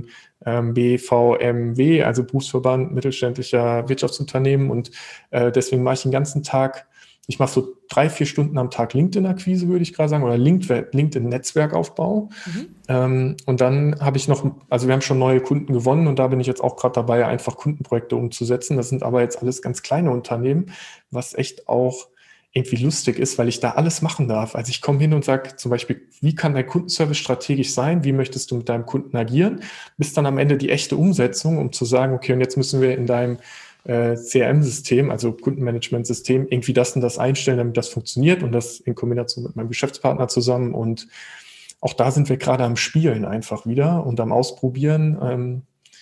ähm, B V M W, also Berufsverband mittelständischer Wirtschaftsunternehmen. Und äh, deswegen mache ich den ganzen Tag, ich mache so drei, vier Stunden am Tag LinkedIn-Akquise, würde ich gerade sagen, oder LinkedIn-Netzwerkaufbau. Mhm. Ähm, und dann habe ich noch, also wir haben schon neue Kunden gewonnen und da bin ich jetzt auch gerade dabei, einfach Kundenprojekte umzusetzen. Das sind aber jetzt alles ganz kleine Unternehmen, was echt auch irgendwie lustig ist, weil ich da alles machen darf. Also ich komme hin und sage zum Beispiel, wie kann dein Kundenservice strategisch sein? Wie möchtest du mit deinem Kunden agieren? Bis dann am Ende die echte Umsetzung, um zu sagen, okay, und jetzt müssen wir in deinem äh, C R M-System, also Kundenmanagement-System, irgendwie das und das einstellen, damit das funktioniert und das in Kombination mit meinem Geschäftspartner zusammen. Und auch da sind wir gerade am Spielen einfach wieder und am Ausprobieren ähm,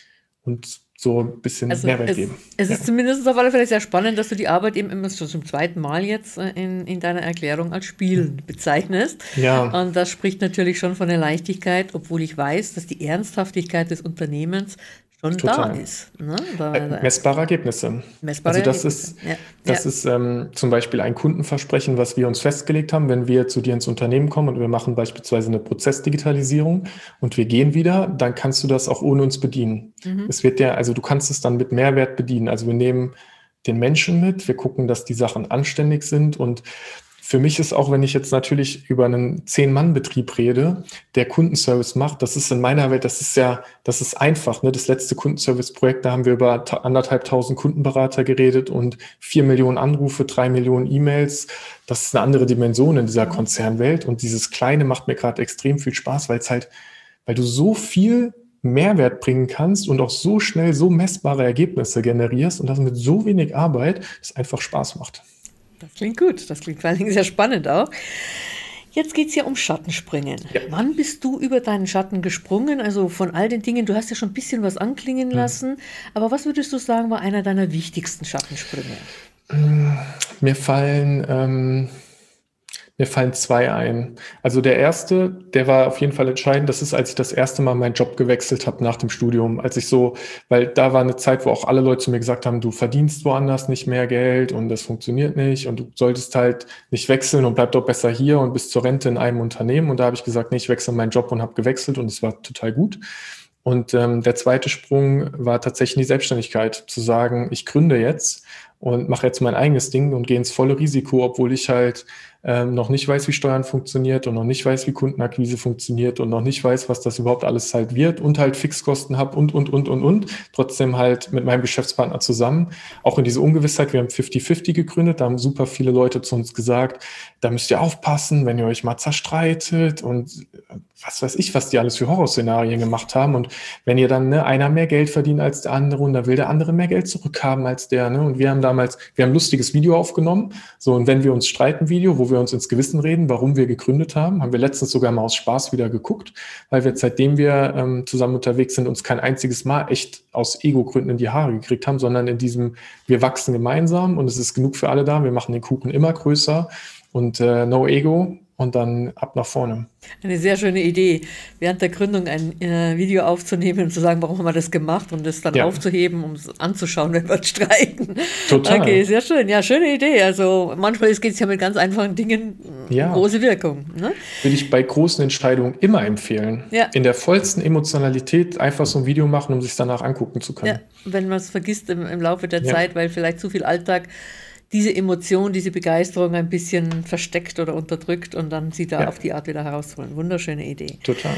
und so ein bisschen also Mehrwert es, geben. Es ja. ist zumindest auf alle Fälle sehr spannend, dass du die Arbeit eben immer schon zum zweiten Mal jetzt in, in deiner Erklärung als Spielen bezeichnest. Ja. Und das spricht natürlich schon von der Leichtigkeit, obwohl ich weiß, dass die Ernsthaftigkeit des Unternehmens schon Total. da ist. Ne? Da, äh, messbare Ergebnisse. Messbare also das Ergebnisse. ist, ja. das ja. ist ähm, zum Beispiel ein Kundenversprechen, was wir uns festgelegt haben, wenn wir zu dir ins Unternehmen kommen und wir machen beispielsweise eine Prozessdigitalisierung und wir gehen wieder, dann kannst du das auch ohne uns bedienen. Mhm. Es wird ja, also du kannst es dann mit Mehrwert bedienen. Also wir nehmen den Menschen mit, wir gucken, dass die Sachen anständig sind und für mich ist auch, wenn ich jetzt natürlich über einen Zehn-Mann-Betrieb rede, der Kundenservice macht, das ist in meiner Welt, das ist ja, das ist einfach. Ne? Das letzte Kundenservice-Projekt, da haben wir über ta- anderthalbtausend Kundenberater geredet und vier Millionen Anrufe, drei Millionen E-Mails. Das ist eine andere Dimension in dieser Konzernwelt. Und dieses Kleine macht mir gerade extrem viel Spaß, weil es halt, weil du so viel Mehrwert bringen kannst und auch so schnell so messbare Ergebnisse generierst und das mit so wenig Arbeit, dass es einfach Spaß macht. Das klingt gut, das klingt vor allen Dingen sehr spannend auch. Jetzt geht es ja um Schattenspringen. Ja. Wann bist du über deinen Schatten gesprungen? Also von all den Dingen, du hast ja schon ein bisschen was anklingen lassen, hm. aber was würdest du sagen, war einer deiner wichtigsten Schattensprünge? Mir fallen... Ähm Mir fallen zwei ein. Also der erste, der war auf jeden Fall entscheidend. Das ist, als ich das erste Mal meinen Job gewechselt habe nach dem Studium. Als ich so, weil da war eine Zeit, wo auch alle Leute zu mir gesagt haben, du verdienst woanders nicht mehr Geld und das funktioniert nicht und du solltest halt nicht wechseln und bleib doch besser hier und bis zur Rente in einem Unternehmen. Und da habe ich gesagt, nee, ich wechsle meinen Job und habe gewechselt und es war total gut. Und ähm, der zweite Sprung war tatsächlich in die Selbstständigkeit, zu sagen, ich gründe jetzt und mache jetzt mein eigenes Ding und gehe ins volle Risiko, obwohl ich halt ähm, noch nicht weiß, wie Steuern funktioniert und noch nicht weiß, wie Kundenakquise funktioniert und noch nicht weiß, was das überhaupt alles halt wird und halt Fixkosten habe und, und, und, und, und. Trotzdem halt mit meinem Geschäftspartner zusammen, auch in diese Ungewissheit, wir haben fünfzig fünfzig gegründet, da haben super viele Leute zu uns gesagt, da müsst ihr aufpassen, wenn ihr euch mal zerstreitet und was weiß ich, was die alles für Horrorszenarien gemacht haben. Und wenn ihr dann, ne, einer mehr Geld verdient als der andere und da will der andere mehr Geld zurückhaben als der, ne? Und wir haben damals, wir haben ein lustiges Video aufgenommen, so, und wenn wir uns streiten, Video, wo wir uns ins Gewissen reden, warum wir gegründet haben, haben wir letztens sogar mal aus Spaß wieder geguckt, weil wir seitdem wir ähm, zusammen unterwegs sind, uns kein einziges Mal echt aus Ego-Gründen in die Haare gekriegt haben, sondern in diesem, wir wachsen gemeinsam und es ist genug für alle da, wir machen den Kuchen immer größer und äh, no Ego. Und dann ab nach vorne. Eine sehr schöne Idee, während der Gründung ein äh, Video aufzunehmen und zu sagen, warum haben wir das gemacht und das dann ja. aufzuheben, um es anzuschauen, wenn wir streiten. Total. Okay, sehr schön. Ja, schöne Idee. Also manchmal geht es ja mit ganz einfachen Dingen ja. große Wirkung. Ne? Würde ich bei großen Entscheidungen immer empfehlen. Ja. In der vollsten Emotionalität einfach so ein Video machen, um sich es danach angucken zu können. Ja, wenn man es vergisst im, im Laufe der ja. Zeit, weil vielleicht zu viel Alltag diese Emotion, diese Begeisterung ein bisschen versteckt oder unterdrückt und dann sie da ja. auf die Art wieder herausholen. Wunderschöne Idee. Total.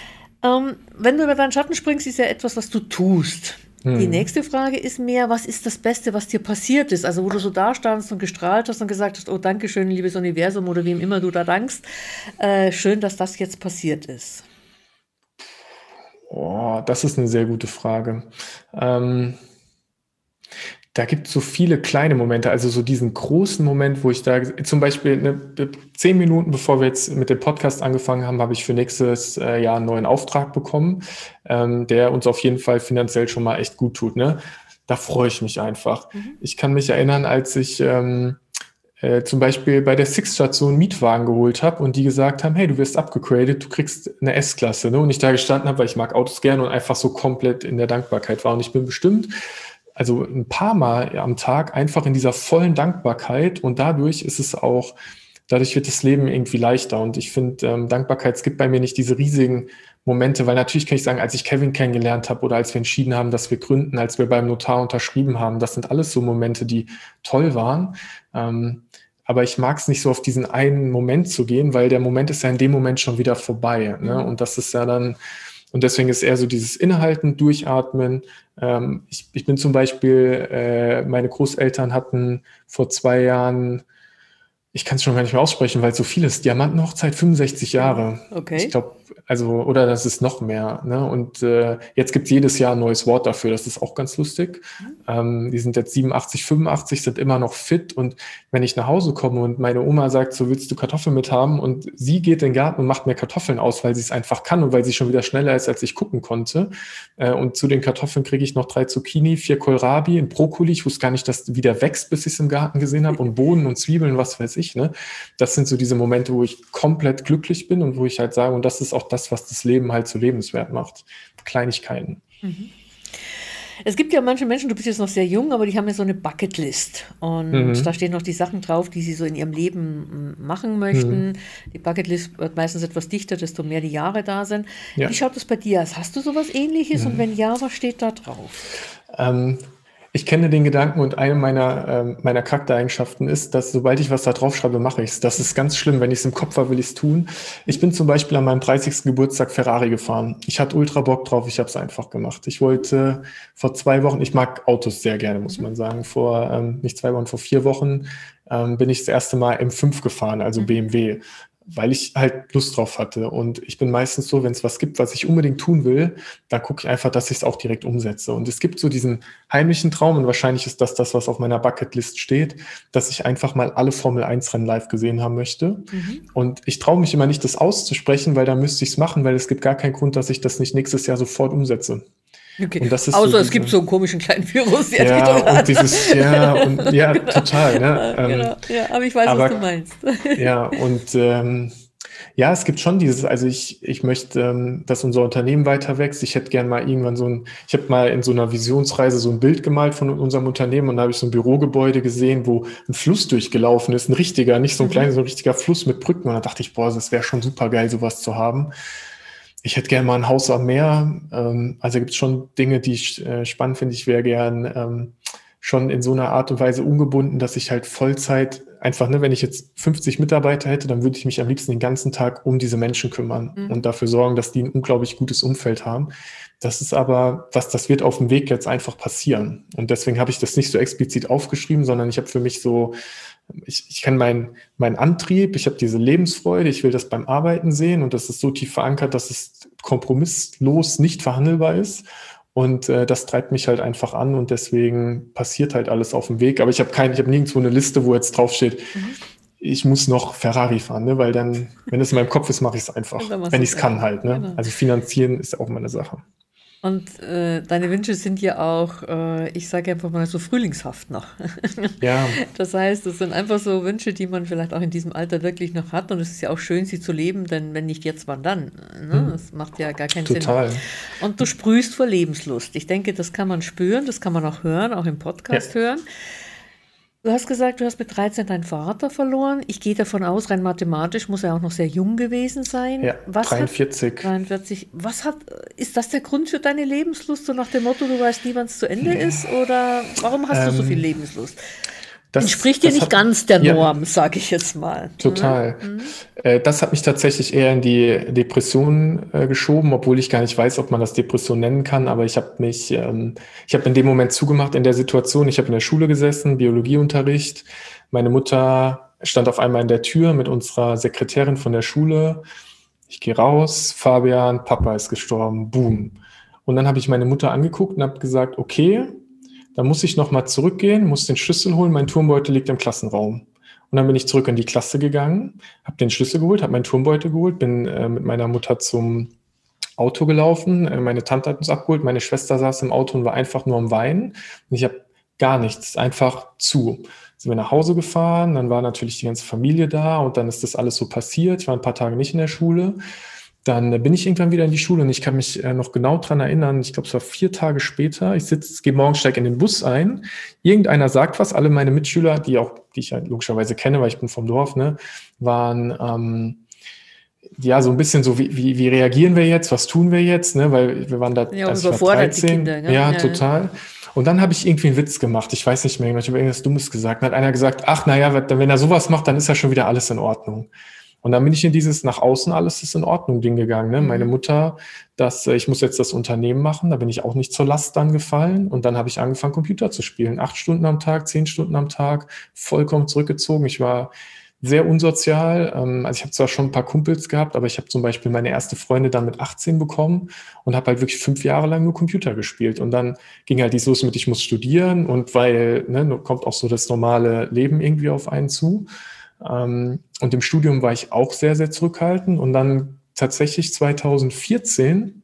Ähm, wenn du über deinen Schatten springst, ist ja etwas, was du tust. Hm. Die nächste Frage ist mehr, was ist das Beste, was dir passiert ist? Also wo du so da standst und gestrahlt hast und gesagt hast, oh, danke schön, liebes Universum oder wem immer du da dankst. Äh, schön, dass das jetzt passiert ist. Oh, das ist eine sehr gute Frage. Ähm... Da gibt es so viele kleine Momente, also so diesen großen Moment, wo ich da, zum Beispiel eine, zehn Minuten bevor wir jetzt mit dem Podcast angefangen haben, habe ich für nächstes äh, Jahr einen neuen Auftrag bekommen, ähm, der uns auf jeden Fall finanziell schon mal echt gut tut. Ne? Da freue ich mich einfach. Mhm. Ich kann mich erinnern, als ich ähm, äh, zum Beispiel bei der Six-Station einen Mietwagen geholt habe und die gesagt haben, hey, du wirst abgegradet, du kriegst eine S-Klasse. Ne? Und ich da gestanden habe, weil ich mag Autos gerne und einfach so komplett in der Dankbarkeit war. Und ich bin bestimmt also ein paar Mal am Tag einfach in dieser vollen Dankbarkeit und dadurch ist es auch, dadurch wird das Leben irgendwie leichter und ich finde, ähm, Dankbarkeit, es gibt bei mir nicht diese riesigen Momente, weil natürlich kann ich sagen, als ich Kevin kennengelernt habe oder als wir entschieden haben, dass wir gründen, als wir beim Notar unterschrieben haben, das sind alles so Momente, die toll waren. Ähm, aber ich mag es nicht so auf diesen einen Moment zu gehen, weil der Moment ist ja in dem Moment schon wieder vorbei. Ne? Mhm. Und das ist ja dann, und deswegen ist eher so dieses Innehalten, Durchatmen. Ähm, ich, ich bin zum Beispiel, äh, meine Großeltern hatten vor zwei Jahren, ich kann es schon gar nicht mehr aussprechen, weil es so viel ist. Diamantenhochzeit, fünfundsechzig Jahre. Okay. Ich glaube, also, oder das ist noch mehr. Ne? Und äh, jetzt gibt es jedes Jahr ein neues Wort dafür. Das ist auch ganz lustig. Mhm. Ähm, die sind jetzt siebenundachtzig, fünfundachtzig, sind immer noch fit. Und wenn ich nach Hause komme und meine Oma sagt, so willst du Kartoffeln mit haben? Und sie geht in den Garten und macht mir Kartoffeln aus, weil sie es einfach kann und weil sie schon wieder schneller ist, als ich gucken konnte. Äh, und zu den Kartoffeln kriege ich noch drei Zucchini, vier Kohlrabi, ein Brokkoli. Ich wusste gar nicht, dass es wieder wächst, bis ich es im Garten gesehen habe. Und Bohnen und Zwiebeln, was weiß ich. Ne? Das sind so diese Momente, wo ich komplett glücklich bin und wo ich halt sage, und das ist auch das, was das Leben halt so lebenswert macht. Kleinigkeiten. Mhm. Es gibt ja manche Menschen, du bist jetzt noch sehr jung, aber die haben ja so eine Bucketlist. Und mhm. da stehen noch die Sachen drauf, die sie so in ihrem Leben machen möchten. Mhm. Die Bucketlist wird meistens etwas dichter, desto mehr die Jahre da sind. Ja. Wie schaut das bei dir aus? Hast du sowas Ähnliches? Mhm. Und wenn ja, was steht da drauf? Ähm, Ich kenne den Gedanken und eine meiner, äh, meiner Charaktereigenschaften ist, dass sobald ich was da draufschreibe, mache ich es. Das ist ganz schlimm. Wenn ich es im Kopf habe, will ich es tun. Ich bin zum Beispiel an meinem dreißigsten Geburtstag Ferrari gefahren. Ich hatte ultra Bock drauf. Ich habe es einfach gemacht. Ich wollte vor zwei Wochen, ich mag Autos sehr gerne, muss man sagen. Vor, ähm, nicht zwei Wochen, vor vier Wochen ähm, bin ich das erste Mal M fünf gefahren, also B M W. Weil ich halt Lust drauf hatte. Und ich bin meistens so, wenn es was gibt, was ich unbedingt tun will, dann gucke ich einfach, dass ich es auch direkt umsetze. Und es gibt so diesen heimlichen Traum, und wahrscheinlich ist das das, was auf meiner Bucketlist steht, dass ich einfach mal alle Formel eins Rennen live gesehen haben möchte. Mhm. Und ich traue mich immer nicht, das auszusprechen, weil dann müsste ich es machen, weil es gibt gar keinen Grund, dass ich das nicht nächstes Jahr sofort umsetze. Okay. Und das ist Außer so es diese, gibt so einen komischen kleinen Virus. Der ja, und dieses, ja, und, ja, genau. total. Ne? Ähm, genau. Ja, aber ich weiß, aber, was du meinst. Ja, und ähm, ja, es gibt schon dieses, also ich, ich möchte, ähm, dass unser Unternehmen weiter wächst. Ich hätte gern mal irgendwann so ein, ich habe mal in so einer Visionsreise so ein Bild gemalt von unserem Unternehmen und da habe ich so ein Bürogebäude gesehen, wo ein Fluss durchgelaufen ist, ein richtiger, nicht so ein mhm. kleiner, so ein richtiger Fluss mit Brücken. Und da dachte ich, boah, das wäre schon super geil, sowas zu haben. Ich hätte gerne mal ein Haus am Meer. Ähm, also gibt es schon Dinge, die ich äh, spannend finde. Ich wäre gern ähm, schon in so einer Art und Weise ungebunden, dass ich halt Vollzeit einfach, ne, wenn ich jetzt fünfzig Mitarbeiter hätte, dann würde ich mich am liebsten den ganzen Tag um diese Menschen kümmern mhm. und dafür sorgen, dass die ein unglaublich gutes Umfeld haben. Das ist aber, was das wird auf dem Weg jetzt einfach passieren. Und deswegen habe ich das nicht so explizit aufgeschrieben, sondern ich habe für mich so, ich, ich kenne meinen mein Antrieb, ich habe diese Lebensfreude, ich will das beim Arbeiten sehen und das ist so tief verankert, dass es kompromisslos nicht verhandelbar ist. Und äh, das treibt mich halt einfach an und deswegen passiert halt alles auf dem Weg. Aber ich habe kein, ich habe nirgendwo eine Liste, wo jetzt draufsteht, mhm. ich muss noch Ferrari fahren, ne? Weil dann, wenn es in meinem Kopf ist, mache ich es einfach. Wenn ich es kann halt. Ne? Genau. Also finanzieren ist auch meine Sache. Und äh, deine Wünsche sind ja auch, äh, ich sage einfach mal so frühlingshaft noch. Ja. Das heißt, das sind einfach so Wünsche, die man vielleicht auch in diesem Alter wirklich noch hat. Und es ist ja auch schön, sie zu leben, denn wenn nicht jetzt, wann dann? Ne? Das macht ja gar keinen Total. Sinn. Und du sprühst vor Lebenslust. Ich denke, das kann man spüren, das kann man auch hören, auch im Podcast ja. hören. Du hast gesagt, du hast mit dreizehn deinen Vater verloren. Ich gehe davon aus, rein mathematisch muss er auch noch sehr jung gewesen sein. Ja, was dreiundvierzig. Hat, dreiundvierzig. Was hat, ist das der Grund für deine Lebenslust? So nach dem Motto, du weißt nie, wann es zu Ende ist? Oder warum hast ähm, du so viel Lebenslust? Das entspricht dir nicht hat, ganz der Norm, ja, sage ich jetzt mal. Total. Mhm. Äh, das hat mich tatsächlich eher in die Depression äh, geschoben, obwohl ich gar nicht weiß, ob man das Depression nennen kann. Aber ich habe mich, ähm, ich habe in dem Moment zugemacht in der Situation. Ich habe in der Schule gesessen, Biologieunterricht. Meine Mutter stand auf einmal in der Tür mit unserer Sekretärin von der Schule. Ich gehe raus, Fabian, Papa ist gestorben, boom. Und dann habe ich meine Mutter angeguckt und habe gesagt, okay, da muss ich nochmal zurückgehen, muss den Schlüssel holen, mein Turmbeutel liegt im Klassenraum. Und dann bin ich zurück in die Klasse gegangen, habe den Schlüssel geholt, habe meinen Turmbeutel geholt, bin äh, mit meiner Mutter zum Auto gelaufen, äh, meine Tante hat uns abgeholt, meine Schwester saß im Auto und war einfach nur am Weinen. Und ich habe gar nichts, einfach zu. Sind wir nach Hause gefahren, dann war natürlich die ganze Familie da und dann ist das alles so passiert. Ich war ein paar Tage nicht in der Schule. Dann bin ich irgendwann wieder in die Schule und ich kann mich äh, noch genau dran erinnern, ich glaube, es war vier Tage später, ich sitze, gehe morgens, steige in den Bus ein, irgendeiner sagt was, alle meine Mitschüler, die auch, die ich halt logischerweise kenne, weil ich bin vom Dorf, ne, waren, ähm, ja, so ein bisschen so, wie, wie, wie reagieren wir jetzt, was tun wir jetzt, ne? Weil wir waren da, Ja, als ich war überfordert die dreizehn, Kinder, gell? ja, Ja. total. Und dann habe ich irgendwie einen Witz gemacht, ich weiß nicht mehr genau, ich habe irgendwas Dummes gesagt. Dann hat einer gesagt, ach, naja, wenn er sowas macht, dann ist ja schon wieder alles in Ordnung. Und dann bin ich in dieses nach außen alles ist in Ordnung Ding gegangen. Ne? Mhm. Meine Mutter, dass ich muss jetzt das Unternehmen machen, da bin ich auch nicht zur Last dann gefallen. Und dann habe ich angefangen, Computer zu spielen. Acht Stunden am Tag, zehn Stunden am Tag, vollkommen zurückgezogen. Ich war sehr unsozial. Also ich habe zwar schon ein paar Kumpels gehabt, aber ich habe zum Beispiel meine erste Freundin dann mit achtzehn bekommen und habe halt wirklich fünf Jahre lang nur Computer gespielt. Und dann ging halt dies los mit, ich muss studieren und weil, ne, kommt auch so das normale Leben irgendwie auf einen zu. Und im Studium war ich auch sehr, sehr zurückhaltend. Und dann tatsächlich zweitausendvierzehn,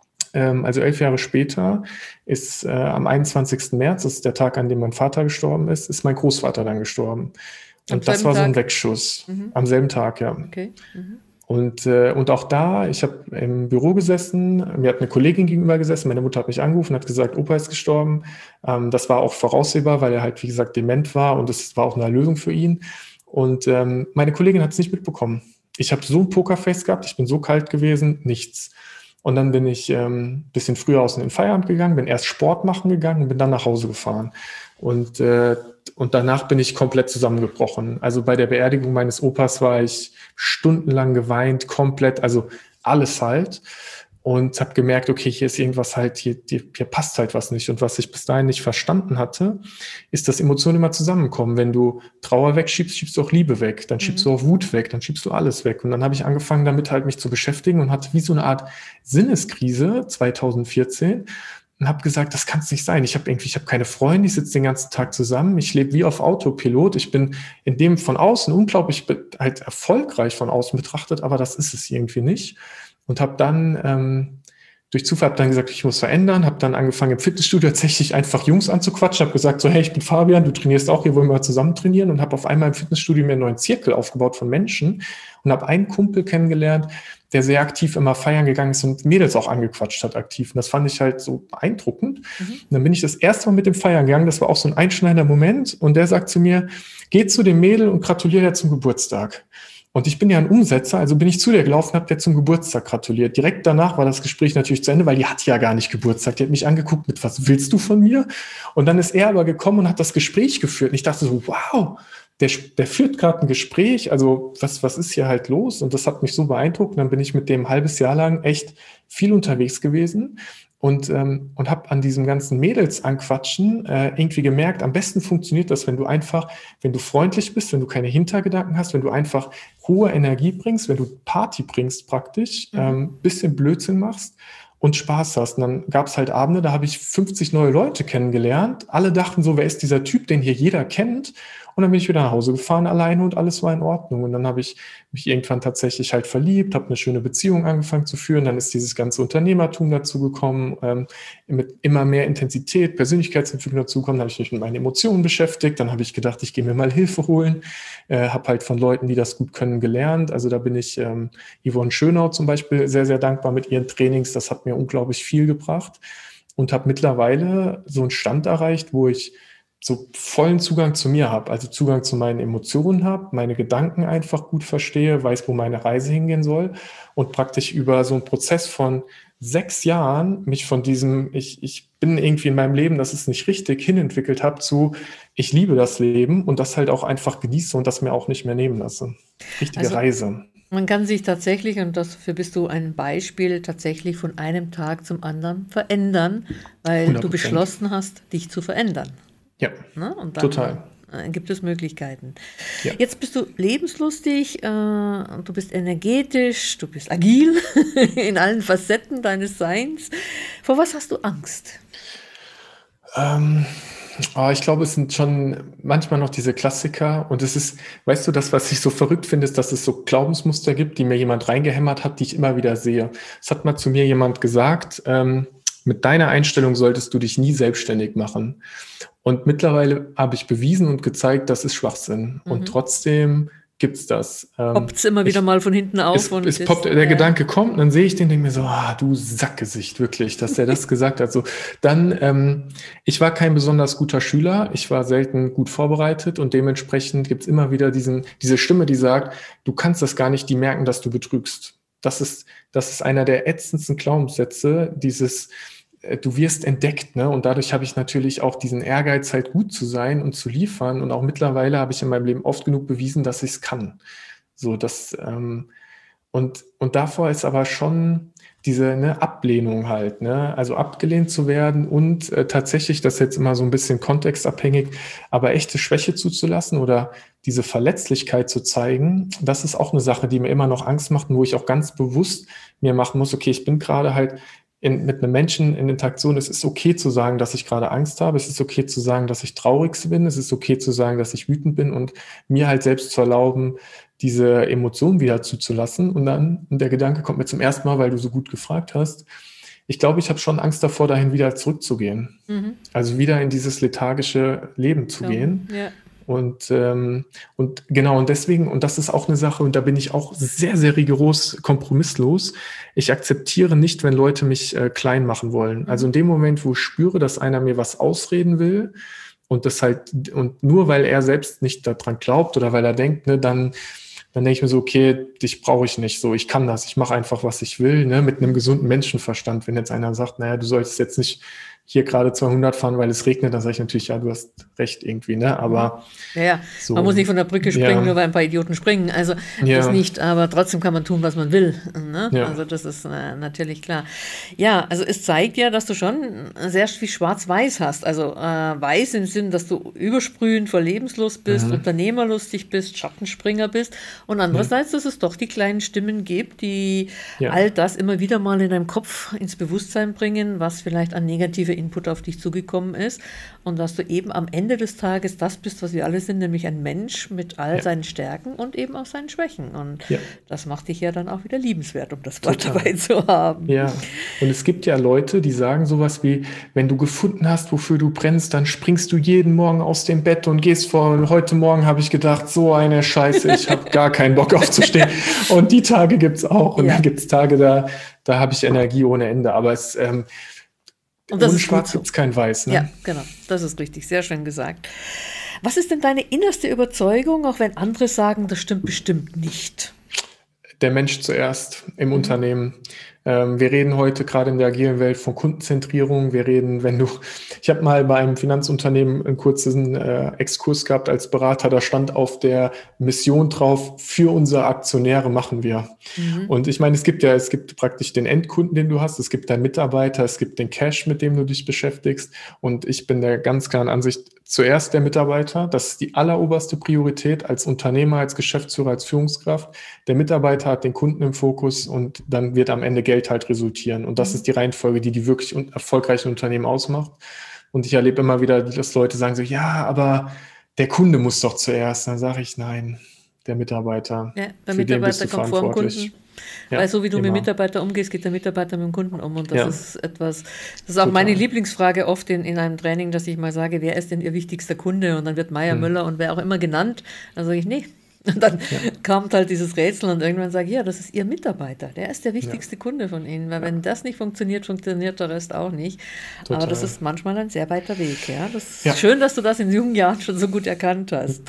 also elf Jahre später, ist äh, am einundzwanzigsten März, das ist der Tag, an dem mein Vater gestorben ist, ist mein Großvater dann gestorben. Am Und das selben war so ein Tag? Wegschuss. Mhm. Am selben Tag, ja. Okay. Mhm. Und, äh, und auch da, ich habe im Büro gesessen, mir hat eine Kollegin gegenüber gesessen, meine Mutter hat mich angerufen und hat gesagt, Opa ist gestorben. Ähm, das war auch voraussehbar, weil er halt, wie gesagt, dement war und es war auch eine Erlösung für ihn. Und ähm, meine Kollegin hat es nicht mitbekommen. Ich habe so ein Pokerface gehabt, ich bin so kalt gewesen, nichts. Und dann bin ich ein ähm, bisschen früher aus in den Feierabend gegangen, bin erst Sport machen gegangen und bin dann nach Hause gefahren. Und, äh, und danach bin ich komplett zusammengebrochen. Also bei der Beerdigung meines Opas war ich stundenlang geweint, komplett, also alles halt. Und habe gemerkt, okay, hier ist irgendwas halt, hier, hier, hier passt halt was nicht. Und was ich bis dahin nicht verstanden hatte, ist, dass Emotionen immer zusammenkommen. Wenn du Trauer wegschiebst, schiebst du auch Liebe weg. Dann schiebst mhm. du auch Wut weg, dann schiebst du alles weg. Und dann habe ich angefangen, damit halt mich zu beschäftigen und hatte wie so eine Art Sinneskrise zweitausendvierzehn und habe gesagt, das kann es nicht sein. Ich habe irgendwie, ich habe keine Freunde, ich sitze den ganzen Tag zusammen, ich lebe wie auf Autopilot. Ich bin in dem von außen unglaublich halt erfolgreich von außen betrachtet, aber das ist es irgendwie nicht. Und habe dann ähm, durch Zufall hab dann gesagt, ich muss verändern, habe dann angefangen im Fitnessstudio tatsächlich einfach Jungs anzuquatschen, habe gesagt so, hey, ich bin Fabian, du trainierst auch, hier wollen wir mal zusammen trainieren und habe auf einmal im Fitnessstudio mir einen neuen Zirkel aufgebaut von Menschen und habe einen Kumpel kennengelernt, der sehr aktiv immer feiern gegangen ist und Mädels auch angequatscht hat aktiv. Und das fand ich halt so beeindruckend. Mhm. Und dann bin ich das erste Mal mit dem Feiern gegangen, das war auch so ein einschneidender Moment und der sagt zu mir, geh zu dem Mädel und gratuliere dir zum Geburtstag. Und ich bin ja ein Umsetzer, also bin ich zu der gelaufen, habe der zum Geburtstag gratuliert. Direkt danach war das Gespräch natürlich zu Ende, weil die hat ja gar nicht Geburtstag. Die hat mich angeguckt mit, was willst du von mir? Und dann ist er aber gekommen und hat das Gespräch geführt. Und ich dachte so, wow, der, der führt gerade ein Gespräch. Also was, was ist hier halt los? Und das hat mich so beeindruckt. Und dann bin ich mit dem ein halbes Jahr lang echt viel unterwegs gewesen. Und, ähm, und habe an diesem ganzen Mädels anquatschen äh, irgendwie gemerkt, am besten funktioniert das, wenn du einfach, wenn du freundlich bist, wenn du keine Hintergedanken hast, wenn du einfach hohe Energie bringst, wenn du Party bringst praktisch, mhm. ähm, bisschen Blödsinn machst und Spaß hast. Und dann gab es halt Abende, da habe ich fünfzig neue Leute kennengelernt. Alle dachten so, wer ist dieser Typ, den hier jeder kennt? Und dann bin ich wieder nach Hause gefahren alleine und alles war in Ordnung. Und dann habe ich mich irgendwann tatsächlich halt verliebt, habe eine schöne Beziehung angefangen zu führen. Dann ist dieses ganze Unternehmertum dazu gekommen, ähm, mit immer mehr Intensität, Persönlichkeitsentwicklung dazu gekommen. Dann habe ich mich mit meinen Emotionen beschäftigt. Dann habe ich gedacht, ich gehe mir mal Hilfe holen. Äh, habe halt von Leuten, die das gut können, gelernt. Also da bin ich ähm, Yvonne Schönau zum Beispiel sehr, sehr dankbar mit ihren Trainings. Das hat mir unglaublich viel gebracht und habe mittlerweile so einen Stand erreicht, wo ich so vollen Zugang zu mir habe, also Zugang zu meinen Emotionen habe, meine Gedanken einfach gut verstehe, weiß, wo meine Reise hingehen soll und praktisch über so einen Prozess von sechs Jahren mich von diesem, ich, ich bin irgendwie in meinem Leben, das ist nicht richtig, hinentwickelt habe zu, ich liebe das Leben und das halt auch einfach genieße und das mir auch nicht mehr nehmen lasse. Richtige also, Reise. Man kann sich tatsächlich, und dafür bist du ein Beispiel, tatsächlich von einem Tag zum anderen verändern, weil hundert Prozent du beschlossen hast, dich zu verändern. Ja, ne? Und dann total. Gibt es Möglichkeiten. Ja. Jetzt bist du lebenslustig, äh, du bist energetisch, du bist agil in allen Facetten deines Seins. Vor was hast du Angst? Ähm, oh, ich glaube, es sind schon manchmal noch diese Klassiker und es ist, weißt du, das, was ich so verrückt finde, ist, dass es so Glaubensmuster gibt, die mir jemand reingehämmert hat, die ich immer wieder sehe. Es hat mal zu mir jemand gesagt, ähm, mit deiner Einstellung solltest du dich nie selbstständig machen. Und mittlerweile habe ich bewiesen und gezeigt, das ist Schwachsinn. Mhm. Und trotzdem gibt's das. Ähm, Poppt es immer wieder ich, mal von hinten auf. es, und es ist, poppt, der äh, Gedanke kommt und dann sehe ich den, denke mir so, ah, du Sackgesicht, wirklich, dass der das gesagt hat. So, dann, ähm, ich war kein besonders guter Schüler, ich war selten gut vorbereitet und dementsprechend gibt's immer wieder diesen, diese Stimme, die sagt, du kannst das gar nicht, die merken, dass du betrügst. Das ist, das ist einer der ätzendsten Glaubenssätze, dieses, äh, du wirst entdeckt, ne? Und dadurch habe ich natürlich auch diesen Ehrgeiz, halt gut zu sein und zu liefern. Und auch mittlerweile habe ich in meinem Leben oft genug bewiesen, dass ich es kann. So, das, ähm, und, und davor ist aber schon diese, ne, Ablehnung halt, ne? Also abgelehnt zu werden und äh, tatsächlich, das ist jetzt immer so ein bisschen kontextabhängig, aber echte Schwäche zuzulassen oder diese Verletzlichkeit zu zeigen, das ist auch eine Sache, die mir immer noch Angst macht und wo ich auch ganz bewusst mir machen muss, okay, ich bin gerade halt in, mit einem Menschen in Interaktion. Es ist okay zu sagen, dass ich gerade Angst habe. Es ist okay zu sagen, dass ich traurig bin. Es ist okay zu sagen, dass ich wütend bin und mir halt selbst zu erlauben, diese Emotionen wieder zuzulassen. Und dann, und der Gedanke kommt mir zum ersten Mal, weil du so gut gefragt hast, ich glaube, ich habe schon Angst davor, dahin wieder zurückzugehen. Mhm. Also wieder in dieses lethargische Leben zu ja, gehen. Ja. Und, ähm, und genau, und deswegen, und das ist auch eine Sache, und da bin ich auch sehr, sehr rigoros, kompromisslos. Ich akzeptiere nicht, wenn Leute mich äh, klein machen wollen. Mhm. Also in dem Moment, wo ich spüre, dass einer mir was ausreden will, und das halt, und nur weil er selbst nicht daran glaubt oder weil er denkt, ne, dann, dann denke ich mir so, okay, dich brauche ich nicht, so, ich kann das, ich mache einfach, was ich will, ne, mit einem gesunden Menschenverstand. Wenn jetzt einer sagt, naja, du solltest jetzt nicht hier gerade zweihundert fahren, weil es regnet, dann sage ich natürlich, ja, du hast recht irgendwie, ne, aber ja, ja. So, man muss nicht von der Brücke springen, ja, nur weil ein paar Idioten springen, also ja, das nicht, aber trotzdem kann man tun, was man will, ne? Ja. Also das ist äh, natürlich klar. Ja, also es zeigt ja, dass du schon sehr viel schwarz-weiß hast, also äh, weiß im Sinn, dass du übersprühend vor Lebenslust bist, mhm, unternehmerlustig bist, Schattenspringer bist und andererseits, mhm, dass es doch die kleinen Stimmen gibt, die ja all das immer wieder mal in deinem Kopf ins Bewusstsein bringen, was vielleicht an negative Input auf dich zugekommen ist und dass du eben am Ende des Tages das bist, was wir alle sind, nämlich ein Mensch mit all ja seinen Stärken und eben auch seinen Schwächen. Und ja, das macht dich ja dann auch wieder liebenswert, um das Wort total dabei zu haben. Ja, und es gibt ja Leute, die sagen sowas wie, wenn du gefunden hast, wofür du brennst, dann springst du jeden Morgen aus dem Bett und gehst vor, heute Morgen habe ich gedacht, so eine Scheiße, ich habe gar keinen Bock aufzustehen. Und die Tage gibt es auch. Und ja, dann gibt es Tage, da, da habe ich Energie ohne Ende. Aber es ähm, Und das ohne ist Schwarz so. gibt es kein Weiß. Ne? Ja, genau. Das ist richtig. Sehr schön gesagt. Was ist denn deine innerste Überzeugung, auch wenn andere sagen, das stimmt bestimmt nicht? Der Mensch zuerst im mhm. Unternehmen. Ähm, wir reden heute gerade in der agilen Welt von Kundenzentrierung. Wir reden, wenn du, ich habe mal bei einem Finanzunternehmen einen kurzen äh, Exkurs gehabt als Berater, da stand auf der Mission drauf, für unsere Aktionäre machen wir. Mhm. Und ich meine, es gibt ja, es gibt praktisch den Endkunden, den du hast, es gibt deinen Mitarbeiter, es gibt den Cash, mit dem du dich beschäftigst. Und ich bin der ganz klaren Ansicht, zuerst der Mitarbeiter, das ist die alleroberste Priorität als Unternehmer, als Geschäftsführer, als Führungskraft. Der Mitarbeiter hat den Kunden im Fokus und dann wird am Ende Geld halt resultieren. Und das ist die Reihenfolge, die die wirklich un- erfolgreichen Unternehmen ausmacht. Und ich erlebe immer wieder, dass Leute sagen so, ja, aber der Kunde muss doch zuerst. Dann sage ich, nein, der Mitarbeiter. Ja, der Mitarbeiter kommt vor dem Kunden. Ja, weil so wie du immer mit Mitarbeitern umgehst, geht der Mitarbeiter mit dem Kunden um. Und das ja. ist etwas, das ist auch Total. meine Lieblingsfrage oft in, in einem Training, dass ich mal sage, wer ist denn Ihr wichtigster Kunde? Und dann wird Meier, hm. Müller und wer auch immer genannt. Dann sage ich, nee. Und dann ja. kommt halt dieses Rätsel und irgendwann sage ich, ja, das ist Ihr Mitarbeiter. Der ist der wichtigste ja. Kunde von Ihnen. Weil ja. wenn das nicht funktioniert, funktioniert der Rest auch nicht. Total. Aber das ist manchmal ein sehr weiter Weg. Ja? Das ist ja. schön, dass du das in jungen Jahren schon so gut erkannt hast.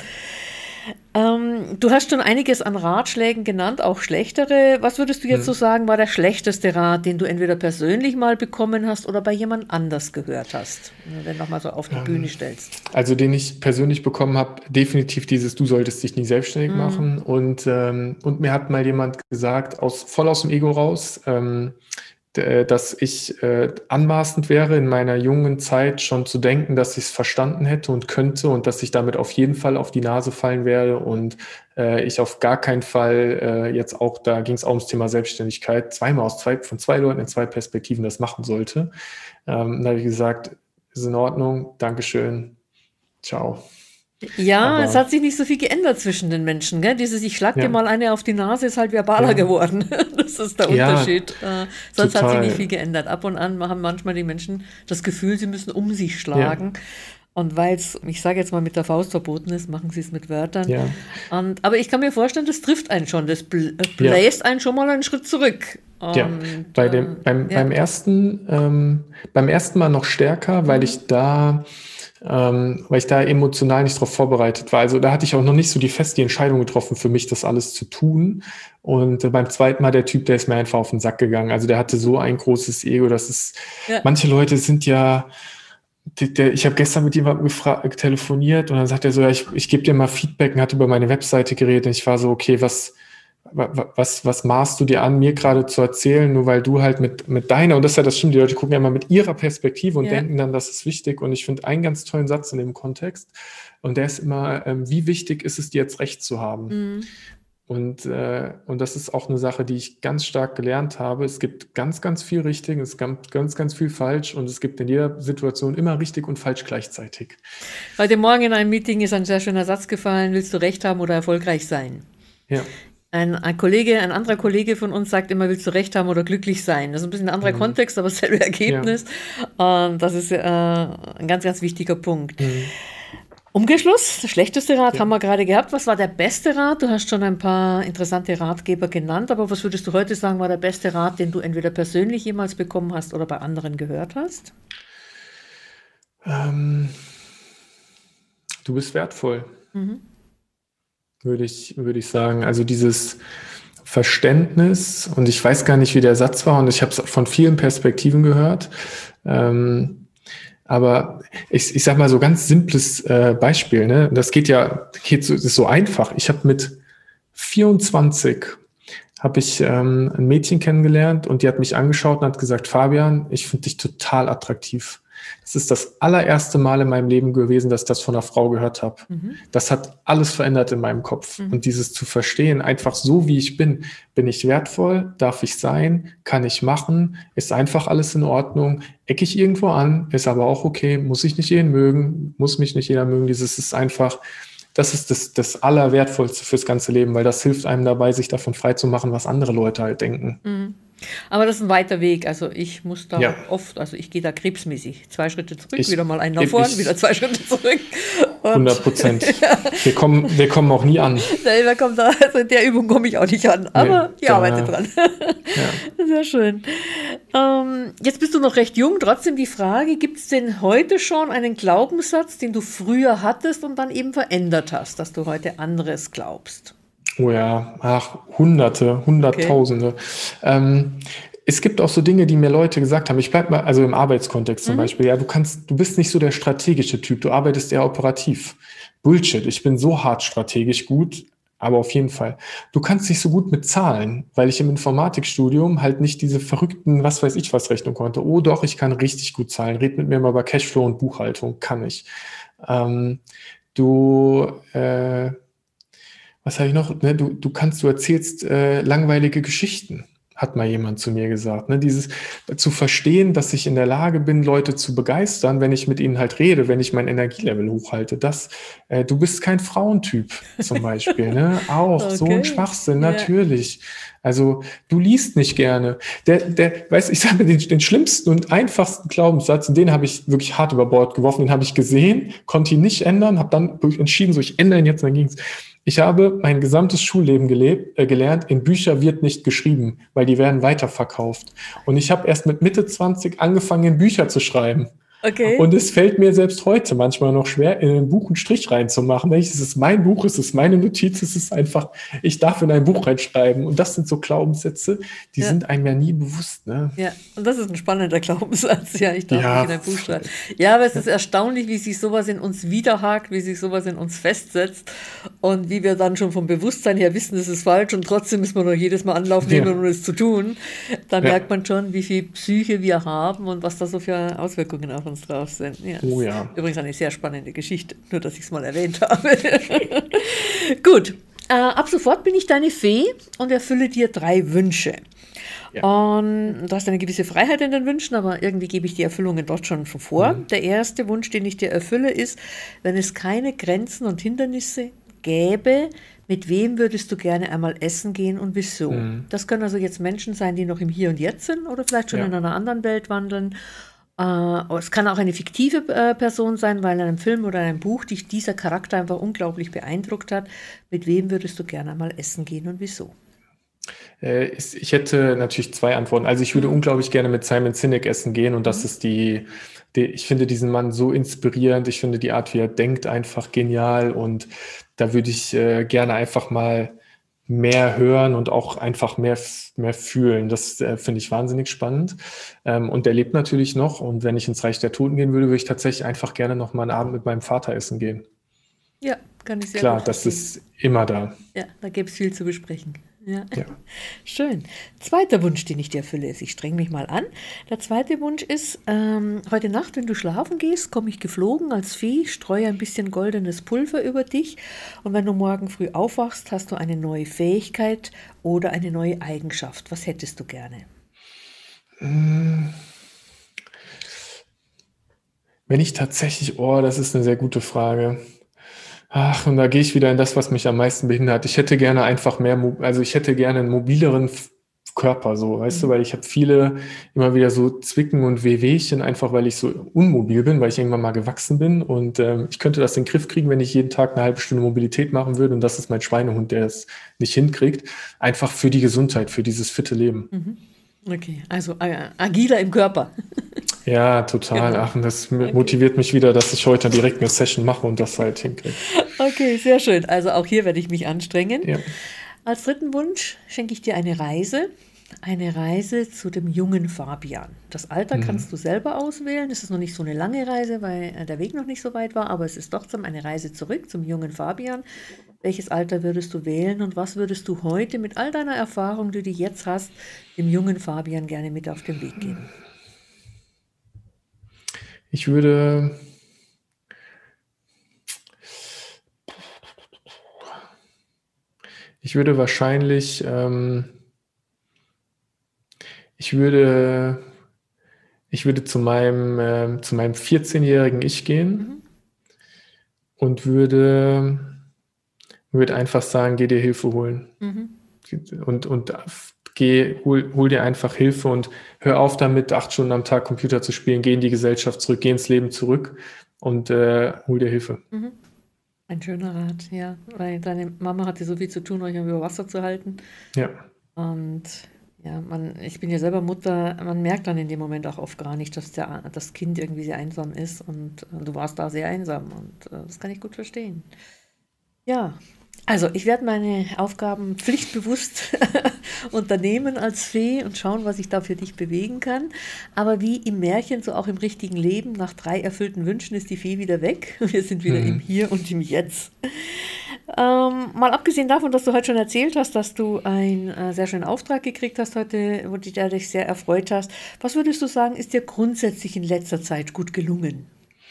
Ähm, du hast schon einiges an Ratschlägen genannt, auch schlechtere. Was würdest du jetzt hm. so sagen, war der schlechteste Rat, den du entweder persönlich mal bekommen hast oder bei jemand anders gehört hast, wenn du nochmal so auf die ähm, Bühne stellst? Also den ich persönlich bekommen habe, definitiv dieses, du solltest dich nie selbstständig hm. machen. Und, ähm, und mir hat mal jemand gesagt, aus, voll aus dem Ego raus, ähm, dass ich äh, anmaßend wäre, in meiner jungen Zeit schon zu denken, dass ich es verstanden hätte und könnte und dass ich damit auf jeden Fall auf die Nase fallen werde und äh, ich auf gar keinen Fall äh, jetzt auch, da ging es auch ums Thema Selbstständigkeit, zweimal aus zwei, von zwei Leuten in zwei Perspektiven das machen sollte. Ähm, da habe ich gesagt, ist in Ordnung, Dankeschön, ciao. Ja, aber es hat sich nicht so viel geändert zwischen den Menschen. Gell? Dieses, ich schlag ja. dir mal eine auf die Nase, ist halt verbaler ja. geworden. Das ist der ja, Unterschied. Äh, sonst total. Hat sich nicht viel geändert. Ab und an haben manchmal die Menschen das Gefühl, sie müssen um sich schlagen. Ja. Und weil es, ich sage jetzt mal, mit der Faust verboten ist, machen sie es mit Wörtern. Ja. Und, aber ich kann mir vorstellen, das trifft einen schon. Das bl- bläst ja. einen schon mal einen Schritt zurück. Und, ja, bei dem, beim, ja. beim, ersten, ähm, beim ersten Mal noch stärker, weil mhm. ich da ähm, weil ich da emotional nicht darauf vorbereitet war. Also da hatte ich auch noch nicht so die feste Entscheidung getroffen für mich, das alles zu tun. Und äh, beim zweiten Mal der Typ, der ist mir einfach auf den Sack gegangen. Also der hatte so ein großes Ego, dass es, ja. manche Leute sind ja, die, der, ich habe gestern mit jemandem gefra- telefoniert und dann sagt er so, ja, ich, ich gebe dir mal Feedback und hat über meine Webseite geredet. Und ich war so, okay, was Was, was maßt du dir an, mir gerade zu erzählen, nur weil du halt mit, mit deiner, und das ist ja das Stimmt, die Leute gucken ja immer mit ihrer Perspektive und ja. denken dann, das ist wichtig. Und ich finde einen ganz tollen Satz in dem Kontext, und der ist immer, ähm, wie wichtig ist es dir jetzt Recht zu haben? Mhm. Und, äh, und das ist auch eine Sache, die ich ganz stark gelernt habe. Es gibt ganz, ganz viel richtig, es gibt ganz, ganz viel falsch, und es gibt in jeder Situation immer richtig und falsch gleichzeitig. Heute Morgen in einem Meeting ist ein sehr schöner Satz gefallen: Willst du Recht haben oder erfolgreich sein? Ja. Ein, ein Kollege, ein anderer Kollege von uns sagt immer, willst du Recht haben oder glücklich sein? Das ist ein bisschen ein anderer mhm. Kontext, aber dasselbe Ergebnis. Ja. Und das ist äh, ein ganz, ganz wichtiger Punkt. Mhm. Umgeschluss, der schlechteste Rat ja. haben wir gerade gehabt. Was war der beste Rat? Du hast schon ein paar interessante Ratgeber genannt, aber was würdest du heute sagen, war der beste Rat, den du entweder persönlich jemals bekommen hast oder bei anderen gehört hast? Ähm, du bist wertvoll. Mhm. Würde ich, würde ich sagen. Also dieses Verständnis, und ich weiß gar nicht, wie der Satz war, und ich habe es von vielen Perspektiven gehört, ähm, aber ich, ich sage mal so ganz simples äh, Beispiel, ne? Das geht ja, geht so, ist so einfach. Ich habe mit vierundzwanzig habe ich ähm, ein Mädchen kennengelernt, und die hat mich angeschaut und hat gesagt, Fabian, ich finde dich total attraktiv. Das ist das allererste Mal in meinem Leben gewesen, dass ich das von einer Frau gehört habe. Mhm. Das hat alles verändert in meinem Kopf. Mhm. Und dieses zu verstehen, einfach so wie ich bin, bin ich wertvoll, darf ich sein, kann ich machen, ist einfach alles in Ordnung, ecke ich irgendwo an, ist aber auch okay, muss ich nicht jeden mögen, muss mich nicht jeder mögen. Dieses ist einfach, das ist das, das Allerwertvollste fürs ganze Leben, weil das hilft einem dabei, sich davon frei zu machen, was andere Leute halt denken. Mhm. Aber das ist ein weiter Weg. Also ich muss da ja. oft, also ich gehe da krebsmäßig. Zwei Schritte zurück, ich, wieder mal einen nach vorn, wieder zwei Schritte zurück. Und hundert Prozent. Ja. Wir kommen, wir kommen auch nie an. Nein, wir kommen da, also in der Übung komme ich auch nicht an. Aber nee, ich arbeite ja. dran. Ja. Sehr schön. Ähm, jetzt bist du noch recht jung. Trotzdem die Frage, gibt es denn heute schon einen Glaubenssatz, den du früher hattest und dann eben verändert hast, dass du heute anderes glaubst? Oh ja, ach, Hunderte, Hunderttausende. Okay. Ähm, es gibt auch so Dinge, die mir Leute gesagt haben. Ich bleib mal, also im Arbeitskontext zum mhm. Beispiel, ja, du kannst, du bist nicht so der strategische Typ, du arbeitest eher operativ. Bullshit, ich bin so hart strategisch gut, aber auf jeden Fall. Du kannst nicht so gut mit Zahlen, weil ich im Informatikstudium halt nicht diese verrückten, was weiß ich was Rechnung konnte. Oh doch, ich kann richtig gut Zahlen. Red mit mir mal über Cashflow und Buchhaltung, kann ich. Ähm, du, äh, Was habe ich noch? Ne, du, du kannst, du erzählst äh, langweilige Geschichten, hat mal jemand zu mir gesagt. Ne, dieses zu verstehen, dass ich in der Lage bin, Leute zu begeistern, wenn ich mit ihnen halt rede, wenn ich mein Energielevel hochhalte. Das, äh, du bist kein Frauentyp zum Beispiel. Ne? Auch okay. So ein Schwachsinn, yeah. Natürlich. Also du liest nicht gerne. Der, der, weißt, ich sage den, den schlimmsten und einfachsten Glaubenssatz, den habe ich wirklich hart über Bord geworfen, den habe ich gesehen, konnte ihn nicht ändern, habe dann entschieden, so ich ändere ihn jetzt, und dann ging es. Ich habe mein gesamtes Schulleben gelebt, äh, gelernt, in Bücher wird nicht geschrieben, weil die werden weiterverkauft. Und ich habe erst mit Mitte zwanzig angefangen, in Bücher zu schreiben. Okay. Und es fällt mir selbst heute manchmal noch schwer, in ein Buch einen Strich reinzumachen. Es ist mein Buch, es ist meine Notiz, es ist einfach, ich darf in ein Buch reinschreiben. Und das sind so Glaubenssätze, die ja. sind einem ja nie bewusst. Ne? Ja, und das ist ein spannender Glaubenssatz. Ja, ich darf ja. nicht in ein Buch schreiben. Ja, aber es ist erstaunlich, wie sich sowas in uns widerhakt, wie sich sowas in uns festsetzt und wie wir dann schon vom Bewusstsein her wissen, es ist falsch, und trotzdem müssen wir noch jedes Mal Anlauf nehmen, ja. um es zu tun. Dann ja. merkt man schon, wie viel Psyche wir haben und was da so für Auswirkungen auf uns drauf sind. Ja, oh ja. Übrigens eine sehr spannende Geschichte, nur dass ich es mal erwähnt habe. Gut, äh, ab sofort bin ich deine Fee und erfülle dir drei Wünsche. Ja. Und du hast eine gewisse Freiheit in den Wünschen, aber irgendwie gebe ich die Erfüllungen dort schon vor. Mhm. Der erste Wunsch, den ich dir erfülle, ist, wenn es keine Grenzen und Hindernisse gäbe, mit wem würdest du gerne einmal essen gehen und wieso? Mhm. Das können also jetzt Menschen sein, die noch im Hier und Jetzt sind oder vielleicht schon ja. in einer anderen Welt wandeln. Äh, es kann auch eine fiktive äh, Person sein, weil in einem Film oder einem Buch dich dieser Charakter einfach unglaublich beeindruckt hat. Mit wem würdest du gerne mal essen gehen und wieso? Äh, ich, ich hätte natürlich zwei Antworten. Also ich würde Mhm. unglaublich gerne mit Simon Sinek essen gehen und das Mhm. ist die, die, ich finde diesen Mann so inspirierend. Ich finde die Art, wie er denkt, einfach genial und da würde ich äh, gerne einfach mal mehr hören und auch einfach mehr, mehr fühlen. Das äh, finde ich wahnsinnig spannend. Ähm, und er lebt natürlich noch und wenn ich ins Reich der Toten gehen würde, würde ich tatsächlich einfach gerne noch mal einen Abend mit meinem Vater essen gehen. Ja, kann ich sehr Klar, gut das verstehen. ist immer da. Ja, da gäbe es viel zu besprechen. Ja, Ja. schön. Zweiter Wunsch, den ich dir erfülle, ist, ich streng mich mal an. Der zweite Wunsch ist, ähm, heute Nacht, wenn du schlafen gehst, komme ich geflogen als Fee, streue ein bisschen goldenes Pulver über dich und wenn du morgen früh aufwachst, hast du eine neue Fähigkeit oder eine neue Eigenschaft. Was hättest du gerne? Wenn ich tatsächlich, oh, das ist eine sehr gute Frage. Ach, und da gehe ich wieder in das, was mich am meisten behindert. Ich hätte gerne einfach mehr, Mo- also ich hätte gerne einen mobileren F- Körper, so, weißt du, Mhm. weil ich habe viele immer wieder so Zwicken und Wehwehchen, einfach weil ich so unmobil bin, weil ich irgendwann mal gewachsen bin und ähm, ich könnte das in den Griff kriegen, wenn ich jeden Tag eine halbe Stunde Mobilität machen würde und das ist mein Schweinehund, der es nicht hinkriegt. Einfach für die Gesundheit, für dieses fitte Leben. Mhm. Okay, also äh, agiler im Körper. Ja, total. Genau. Ach, und das Okay. motiviert mich wieder, dass ich heute direkt eine Session mache und das halt hinkriege. Okay, sehr schön. Also auch hier werde ich mich anstrengen. Ja. Als dritten Wunsch schenke ich dir eine Reise. Eine Reise zu dem jungen Fabian. Das Alter Mhm. kannst du selber auswählen. Es ist noch nicht so eine lange Reise, weil äh, der Weg noch nicht so weit war, aber es ist trotzdem eine Reise zurück zum jungen Fabian. Welches Alter würdest du wählen und was würdest du heute mit all deiner Erfahrung, die du jetzt hast, dem jungen Fabian gerne mit auf den Weg geben? Ich würde, ich würde wahrscheinlich, ähm, ich würde, ich würde zu meinem, ähm, zu meinem vierzehnjährigen Ich gehen Mhm. und würde, würde einfach sagen, geh dir Hilfe holen. Mhm. Und, und geh, hol, hol dir einfach Hilfe und hör auf damit, acht Stunden am Tag Computer zu spielen, geh in die Gesellschaft zurück, geh ins Leben zurück und äh, hol dir Hilfe. Mhm. Ein schöner Rat, ja, weil deine Mama hatte so viel zu tun, euch über Wasser zu halten. Ja. Und ja, man, ich bin ja selber Mutter, man merkt dann in dem Moment auch oft gar nicht, dass der, das Kind irgendwie sehr einsam ist und äh, du warst da sehr einsam und äh, das kann ich gut verstehen. Ja, also ich werde meine Aufgaben pflichtbewusst unternehmen als Fee und schauen, was ich da für dich bewegen kann. Aber wie im Märchen, so auch im richtigen Leben, nach drei erfüllten Wünschen ist die Fee wieder weg. Wir sind wieder Mhm. im Hier und im Jetzt. Ähm, mal abgesehen davon, dass du heute schon erzählt hast, dass du einen äh, sehr schönen Auftrag gekriegt hast heute, wo dich der dich sehr erfreut hast. Was würdest du sagen, ist dir grundsätzlich in letzter Zeit gut gelungen?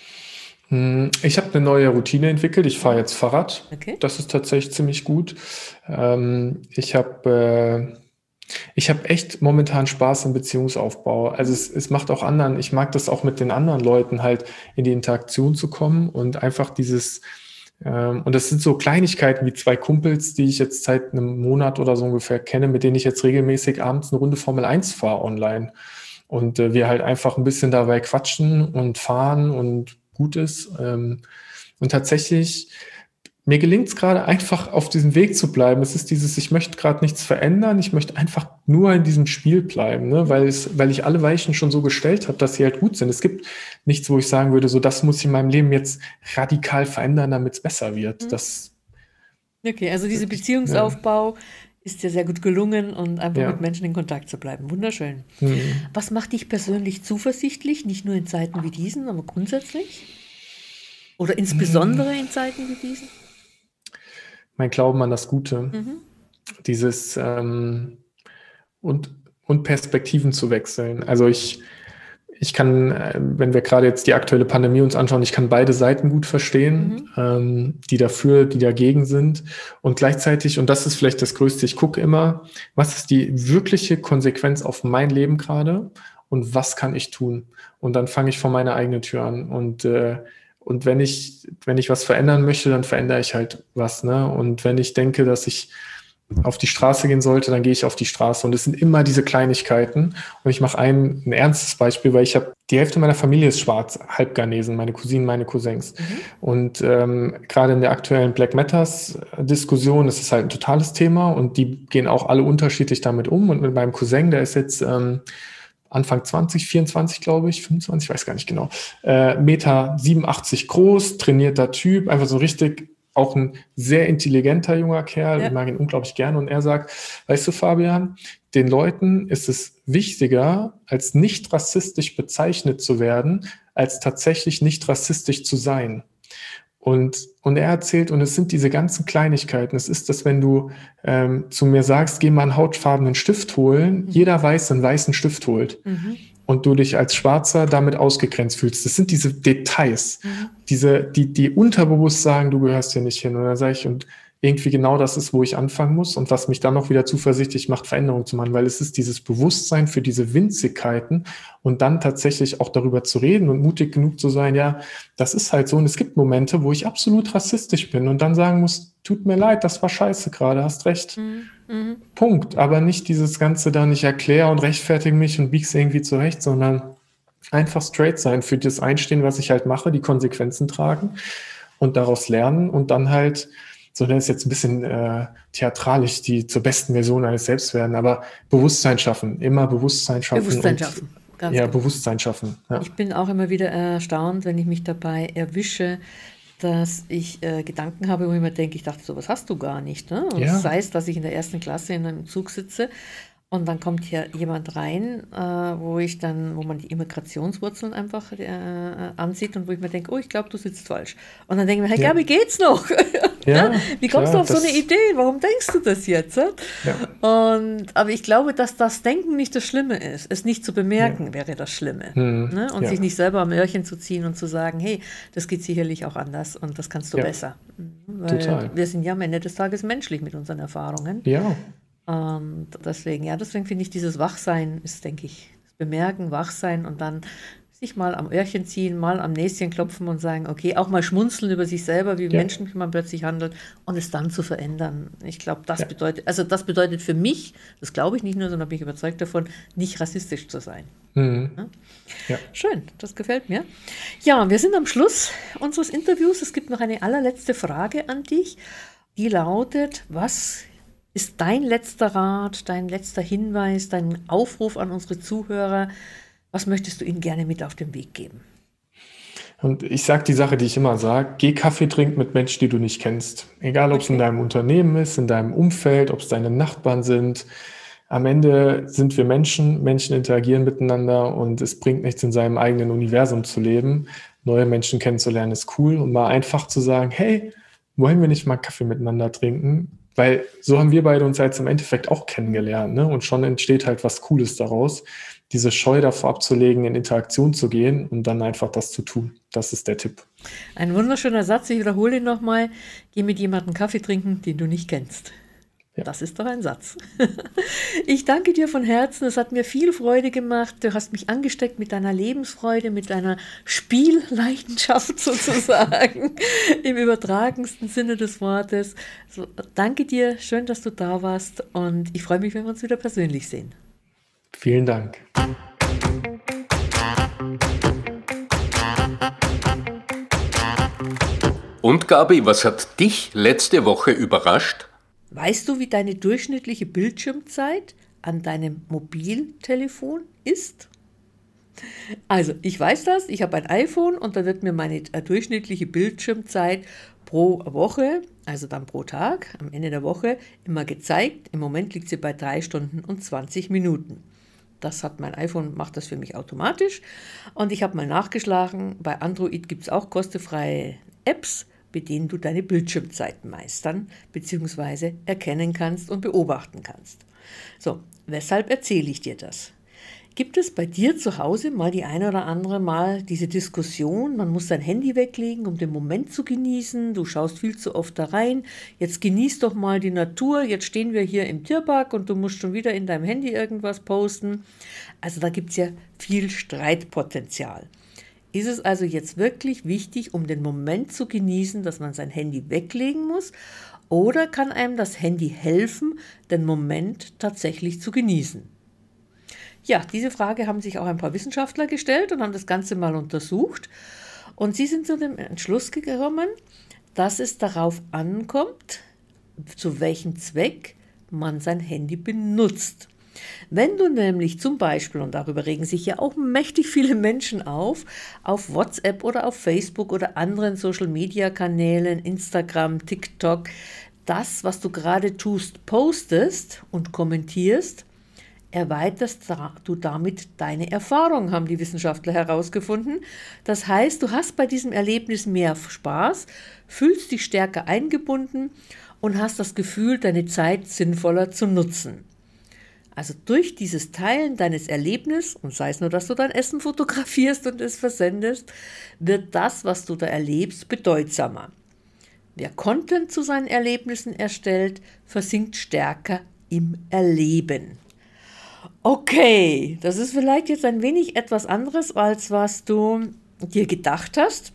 Hm, Ich habe eine neue Routine entwickelt. Ich fahre jetzt Fahrrad. Okay. Das ist tatsächlich ziemlich gut. Ähm, ich habe äh, ich habe echt momentan Spaß im Beziehungsaufbau. Also es, es macht auch anderen, ich mag das auch mit den anderen Leuten halt in die Interaktion zu kommen und einfach dieses, ähm, und das sind so Kleinigkeiten wie zwei Kumpels, die ich jetzt seit einem Monat oder so ungefähr kenne, mit denen ich jetzt regelmäßig abends eine Runde Formel eins fahre online. Und äh, wir halt einfach ein bisschen dabei quatschen und fahren und gut ist. Ähm, und tatsächlich, mir gelingt es gerade einfach auf diesem Weg zu bleiben. Es ist dieses, ich möchte gerade nichts verändern, ich möchte einfach nur in diesem Spiel bleiben, ne? weil, es, weil ich alle Weichen schon so gestellt habe, dass sie halt gut sind. Es gibt nichts, wo ich sagen würde, so das muss ich in meinem Leben jetzt radikal verändern, damit es besser wird. Mhm. Das, Okay, also dieser Beziehungsaufbau ist dir sehr gut gelungen und einfach Ja. mit Menschen in Kontakt zu bleiben. Wunderschön. hm, Was macht dich persönlich zuversichtlich, nicht nur in Zeiten wie diesen, aber grundsätzlich? Oder insbesondere in Zeiten wie diesen? mein Glauben an das Gute, Mhm. dieses ähm, und, und Perspektiven zu wechseln. Also ich, ich kann, äh, wenn wir gerade jetzt die aktuelle Pandemie uns anschauen, ich kann beide Seiten gut verstehen, ähm, die dafür, die dagegen sind. Und gleichzeitig, und das ist vielleicht das Größte, ich gucke immer, was ist die wirkliche Konsequenz auf mein Leben gerade und was kann ich tun? Und dann fange ich vor meiner eigenen Tür an. Und, äh, und wenn ich, wenn ich was verändern möchte, dann verändere ich halt was, ne? Und wenn ich denke, dass ich auf die Straße gehen sollte, dann gehe ich auf die Straße. Und es sind immer diese Kleinigkeiten. Und ich mache ein, ein ernstes Beispiel, weil ich habe, die Hälfte meiner Familie ist schwarz, halb Ghanesen, meine Cousinen, meine Cousins. Mhm. Und ähm, gerade in der aktuellen Black Matters-Diskussion ist es halt ein totales Thema und die gehen auch alle unterschiedlich damit um. Und mit meinem Cousin, der ist jetzt ähm, Anfang zwanzig, vierundzwanzig, glaube ich, fünfundzwanzig, ich weiß gar nicht genau, äh, Meter siebenundachtzig groß, trainierter Typ, einfach so richtig, auch ein sehr intelligenter junger Kerl, ja. Ich mag ihn unglaublich gerne. Und er sagt, weißt du, Fabian, den Leuten ist es wichtiger, als nicht rassistisch bezeichnet zu werden, als tatsächlich nicht rassistisch zu sein. Und, und er erzählt, und es sind diese ganzen Kleinigkeiten. Es ist das, wenn du ähm, zu mir sagst, geh mal einen hautfarbenen Stift holen, mhm. jeder weiß, einen weißen Stift holt. Mhm. Und du dich als Schwarzer damit ausgegrenzt fühlst. Das sind diese Details, mhm. diese, die, die unterbewusst sagen, du gehörst hier nicht hin. Und dann sage ich, und irgendwie genau das ist, wo ich anfangen muss und was mich dann noch wieder zuversichtlich macht, Veränderungen zu machen, weil es ist dieses Bewusstsein für diese Winzigkeiten und dann tatsächlich auch darüber zu reden und mutig genug zu sein, ja, das ist halt so und es gibt Momente, wo ich absolut rassistisch bin und dann sagen muss, tut mir leid, das war scheiße gerade, hast recht. Mhm. Mhm. Punkt. Aber nicht dieses Ganze dann, ich erkläre und rechtfertige mich und bieg's irgendwie zurecht, sondern einfach straight sein, für das einstehen, was ich halt mache, die Konsequenzen tragen und daraus lernen und dann halt, so das ist jetzt ein bisschen äh, theatralisch, die zur besten Version eines Selbst werden, aber Bewusstsein schaffen, immer Bewusstsein schaffen. Bewusstsein und, schaffen, ganz Ja, genau. Bewusstsein schaffen. Ja. Ich bin auch immer wieder erstaunt, wenn ich mich dabei erwische, dass ich äh, Gedanken habe, wo ich mir denke, ich dachte, sowas hast du gar nicht. Ne? Und Ja. sei es, dass ich in der ersten Klasse in einem Zug sitze und dann kommt hier jemand rein, äh, wo ich dann, wo man die Immigrationswurzeln einfach äh, ansieht und wo ich mir denke, oh, ich glaube, du sitzt falsch. Und dann denke ich mir, hey, Ja. Gabi, geht's noch? Ja, Wie kommst klar, du auf so das- eine Idee? Warum denkst du das jetzt? Ja? Und, aber ich glaube, dass das Denken nicht das Schlimme ist. Es nicht zu bemerken Ja. wäre das Schlimme. Hm, Ne? Und ja. sich nicht selber am Öhrchen zu ziehen und zu sagen, hey, das geht sicherlich auch anders und das kannst du Ja. besser. Weil Total. wir sind ja am Ende des Tages menschlich mit unseren Erfahrungen. Ja, Und deswegen, ja, deswegen finde ich dieses Wachsein ist, denke ich, das Bemerken, Wachsein und dann sich mal am Öhrchen ziehen, mal am Näschen klopfen und sagen, okay, auch mal schmunzeln über sich selber, wie Ja. menschlich man plötzlich handelt und es dann zu verändern. Ich glaube, das Ja. bedeutet, also das bedeutet für mich, das glaube ich nicht nur, sondern bin ich überzeugt davon, nicht rassistisch zu sein. hm. Ja. Schön, das gefällt mir. Ja, wir sind am Schluss unseres Interviews. Es gibt noch eine allerletzte Frage an dich, die lautet, was ist dein letzter Rat, dein letzter Hinweis, dein Aufruf an unsere Zuhörer? Was möchtest du ihnen gerne mit auf den Weg geben? Und ich sage die Sache, die ich immer sage, geh Kaffee trinken mit Menschen, die du nicht kennst. Egal, ob es in deinem Unternehmen ist, in deinem Umfeld, ob es deine Nachbarn sind. Am Ende sind wir Menschen, Menschen interagieren miteinander und es bringt nichts, in seinem eigenen Universum zu leben. Neue Menschen kennenzulernen ist cool und mal einfach zu sagen, hey, wollen wir nicht mal Kaffee miteinander trinken? Weil so haben wir beide uns jetzt im Endeffekt auch kennengelernt, ne? Und schon entsteht halt was Cooles daraus. Diese Scheu davor abzulegen, in Interaktion zu gehen und dann einfach das zu tun. Das ist der Tipp. Ein wunderschöner Satz, ich wiederhole ihn nochmal. Geh mit jemandem Kaffee trinken, den du nicht kennst. Ja. Das ist doch ein Satz. Ich danke dir von Herzen. Es hat mir viel Freude gemacht. Du hast mich angesteckt mit deiner Lebensfreude, mit deiner Spielleidenschaft sozusagen, im übertragensten Sinne des Wortes. So, danke dir. Schön, dass du da warst. Und ich freue mich, wenn wir uns wieder persönlich sehen. Vielen Dank. Und Gabi, was hat dich letzte Woche überrascht? Weißt du, wie deine durchschnittliche Bildschirmzeit an deinem Mobiltelefon ist? Also, ich weiß das, ich habe ein iPhone und da wird mir meine durchschnittliche Bildschirmzeit pro Woche, also dann pro Tag, am Ende der Woche, immer gezeigt. Im Moment liegt sie bei drei Stunden und zwanzig Minuten. Das hat mein iPhone, macht das für mich automatisch. Und ich habe mal nachgeschlagen, bei Android gibt es auch kostenfreie Apps, mit denen du deine Bildschirmzeit meistern bzw. erkennen kannst und beobachten kannst. So, weshalb erzähle ich dir das? Gibt es bei dir zu Hause mal die eine oder andere Mal diese Diskussion, man muss sein Handy weglegen, um den Moment zu genießen, du schaust viel zu oft da rein, jetzt genieß doch mal die Natur, jetzt stehen wir hier im Tierpark und du musst schon wieder in deinem Handy irgendwas posten. Also da gibt es ja viel Streitpotenzial. Ist es also jetzt wirklich wichtig, um den Moment zu genießen, dass man sein Handy weglegen muss? Oder kann einem das Handy helfen, den Moment tatsächlich zu genießen? Ja, diese Frage haben sich auch ein paar Wissenschaftler gestellt und haben das Ganze mal untersucht. Und sie sind zu dem Entschluss gekommen, dass es darauf ankommt, zu welchem Zweck man sein Handy benutzt. Wenn du nämlich zum Beispiel, und darüber regen sich ja auch mächtig viele Menschen auf, auf WhatsApp oder auf Facebook oder anderen Social-Media-Kanälen, Instagram, TikTok, das, was du gerade tust, postest und kommentierst, erweiterst du damit deine Erfahrung, haben die Wissenschaftler herausgefunden. Das heißt, du hast bei diesem Erlebnis mehr Spaß, fühlst dich stärker eingebunden und hast das Gefühl, deine Zeit sinnvoller zu nutzen. Also durch dieses Teilen deines Erlebnisses, und sei es nur, dass du dein Essen fotografierst und es versendest, wird das, was du da erlebst, bedeutsamer. Wer Content zu seinen Erlebnissen erstellt, versinkt stärker im Erleben. Okay, das ist vielleicht jetzt ein wenig etwas anderes, als was du dir gedacht hast.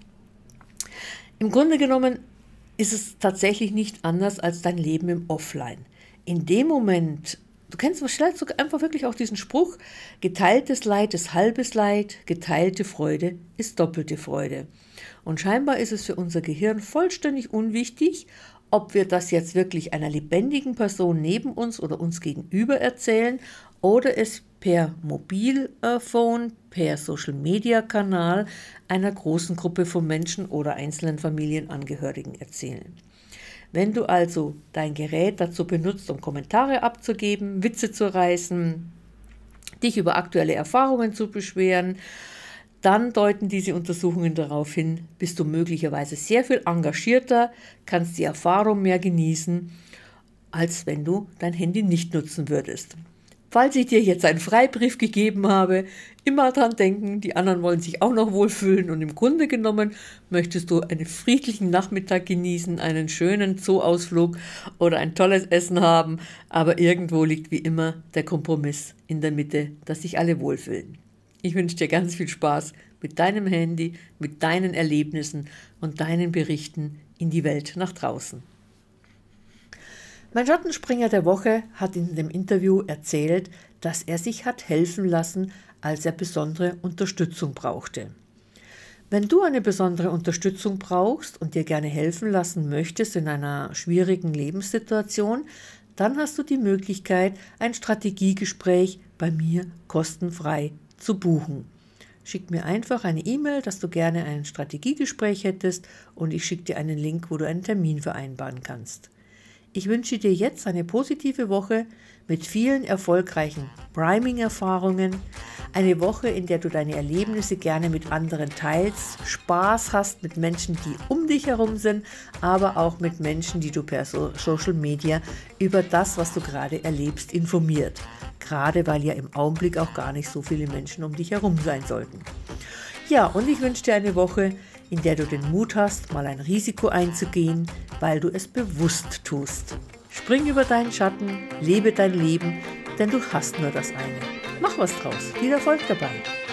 Im Grunde genommen ist es tatsächlich nicht anders als dein Leben im Offline. In dem Moment, du kennst vielleicht sogar einfach wirklich auch diesen Spruch, geteiltes Leid ist halbes Leid, geteilte Freude ist doppelte Freude. Und scheinbar ist es für unser Gehirn vollständig unwichtig, ob wir das jetzt wirklich einer lebendigen Person neben uns oder uns gegenüber erzählen oder es per Mobilphone, per Social-Media-Kanal einer großen Gruppe von Menschen oder einzelnen Familienangehörigen erzählen. Wenn du also dein Gerät dazu benutzt, um Kommentare abzugeben, Witze zu reißen, dich über aktuelle Erfahrungen zu beschweren, dann deuten diese Untersuchungen darauf hin, bist du möglicherweise sehr viel engagierter, kannst die Erfahrung mehr genießen, als wenn du dein Handy nicht nutzen würdest. Falls ich dir jetzt einen Freibrief gegeben habe, immer dran denken, die anderen wollen sich auch noch wohlfühlen und im Grunde genommen möchtest du einen friedlichen Nachmittag genießen, einen schönen Zooausflug oder ein tolles Essen haben, aber irgendwo liegt wie immer der Kompromiss in der Mitte, dass sich alle wohlfühlen. Ich wünsche dir ganz viel Spaß mit deinem Handy, mit deinen Erlebnissen und deinen Berichten in die Welt nach draußen. Mein Schattenspringer der Woche hat in dem Interview erzählt, dass er sich hat helfen lassen, als er besondere Unterstützung brauchte. Wenn du eine besondere Unterstützung brauchst und dir gerne helfen lassen möchtest in einer schwierigen Lebenssituation, dann hast du die Möglichkeit, ein Strategiegespräch bei mir kostenfrei zu buchen. Schick mir einfach eine E-Mail, dass du gerne ein Strategiegespräch hättest und ich schicke dir einen Link, wo du einen Termin vereinbaren kannst. Ich wünsche dir jetzt eine positive Woche mit vielen erfolgreichen Priming-Erfahrungen, eine Woche, in der du deine Erlebnisse gerne mit anderen teilst, Spaß hast mit Menschen, die um dich herum sind, aber auch mit Menschen, die du per Social Media über das, was du gerade erlebst, informiert. Gerade weil ja im Augenblick auch gar nicht so viele Menschen um dich herum sein sollten. Ja, und ich wünsche dir eine Woche, in der du den Mut hast, mal ein Risiko einzugehen, weil du es bewusst tust. Spring über deinen Schatten, lebe dein Leben, denn du hast nur das eine. Mach was draus, viel Erfolg dabei.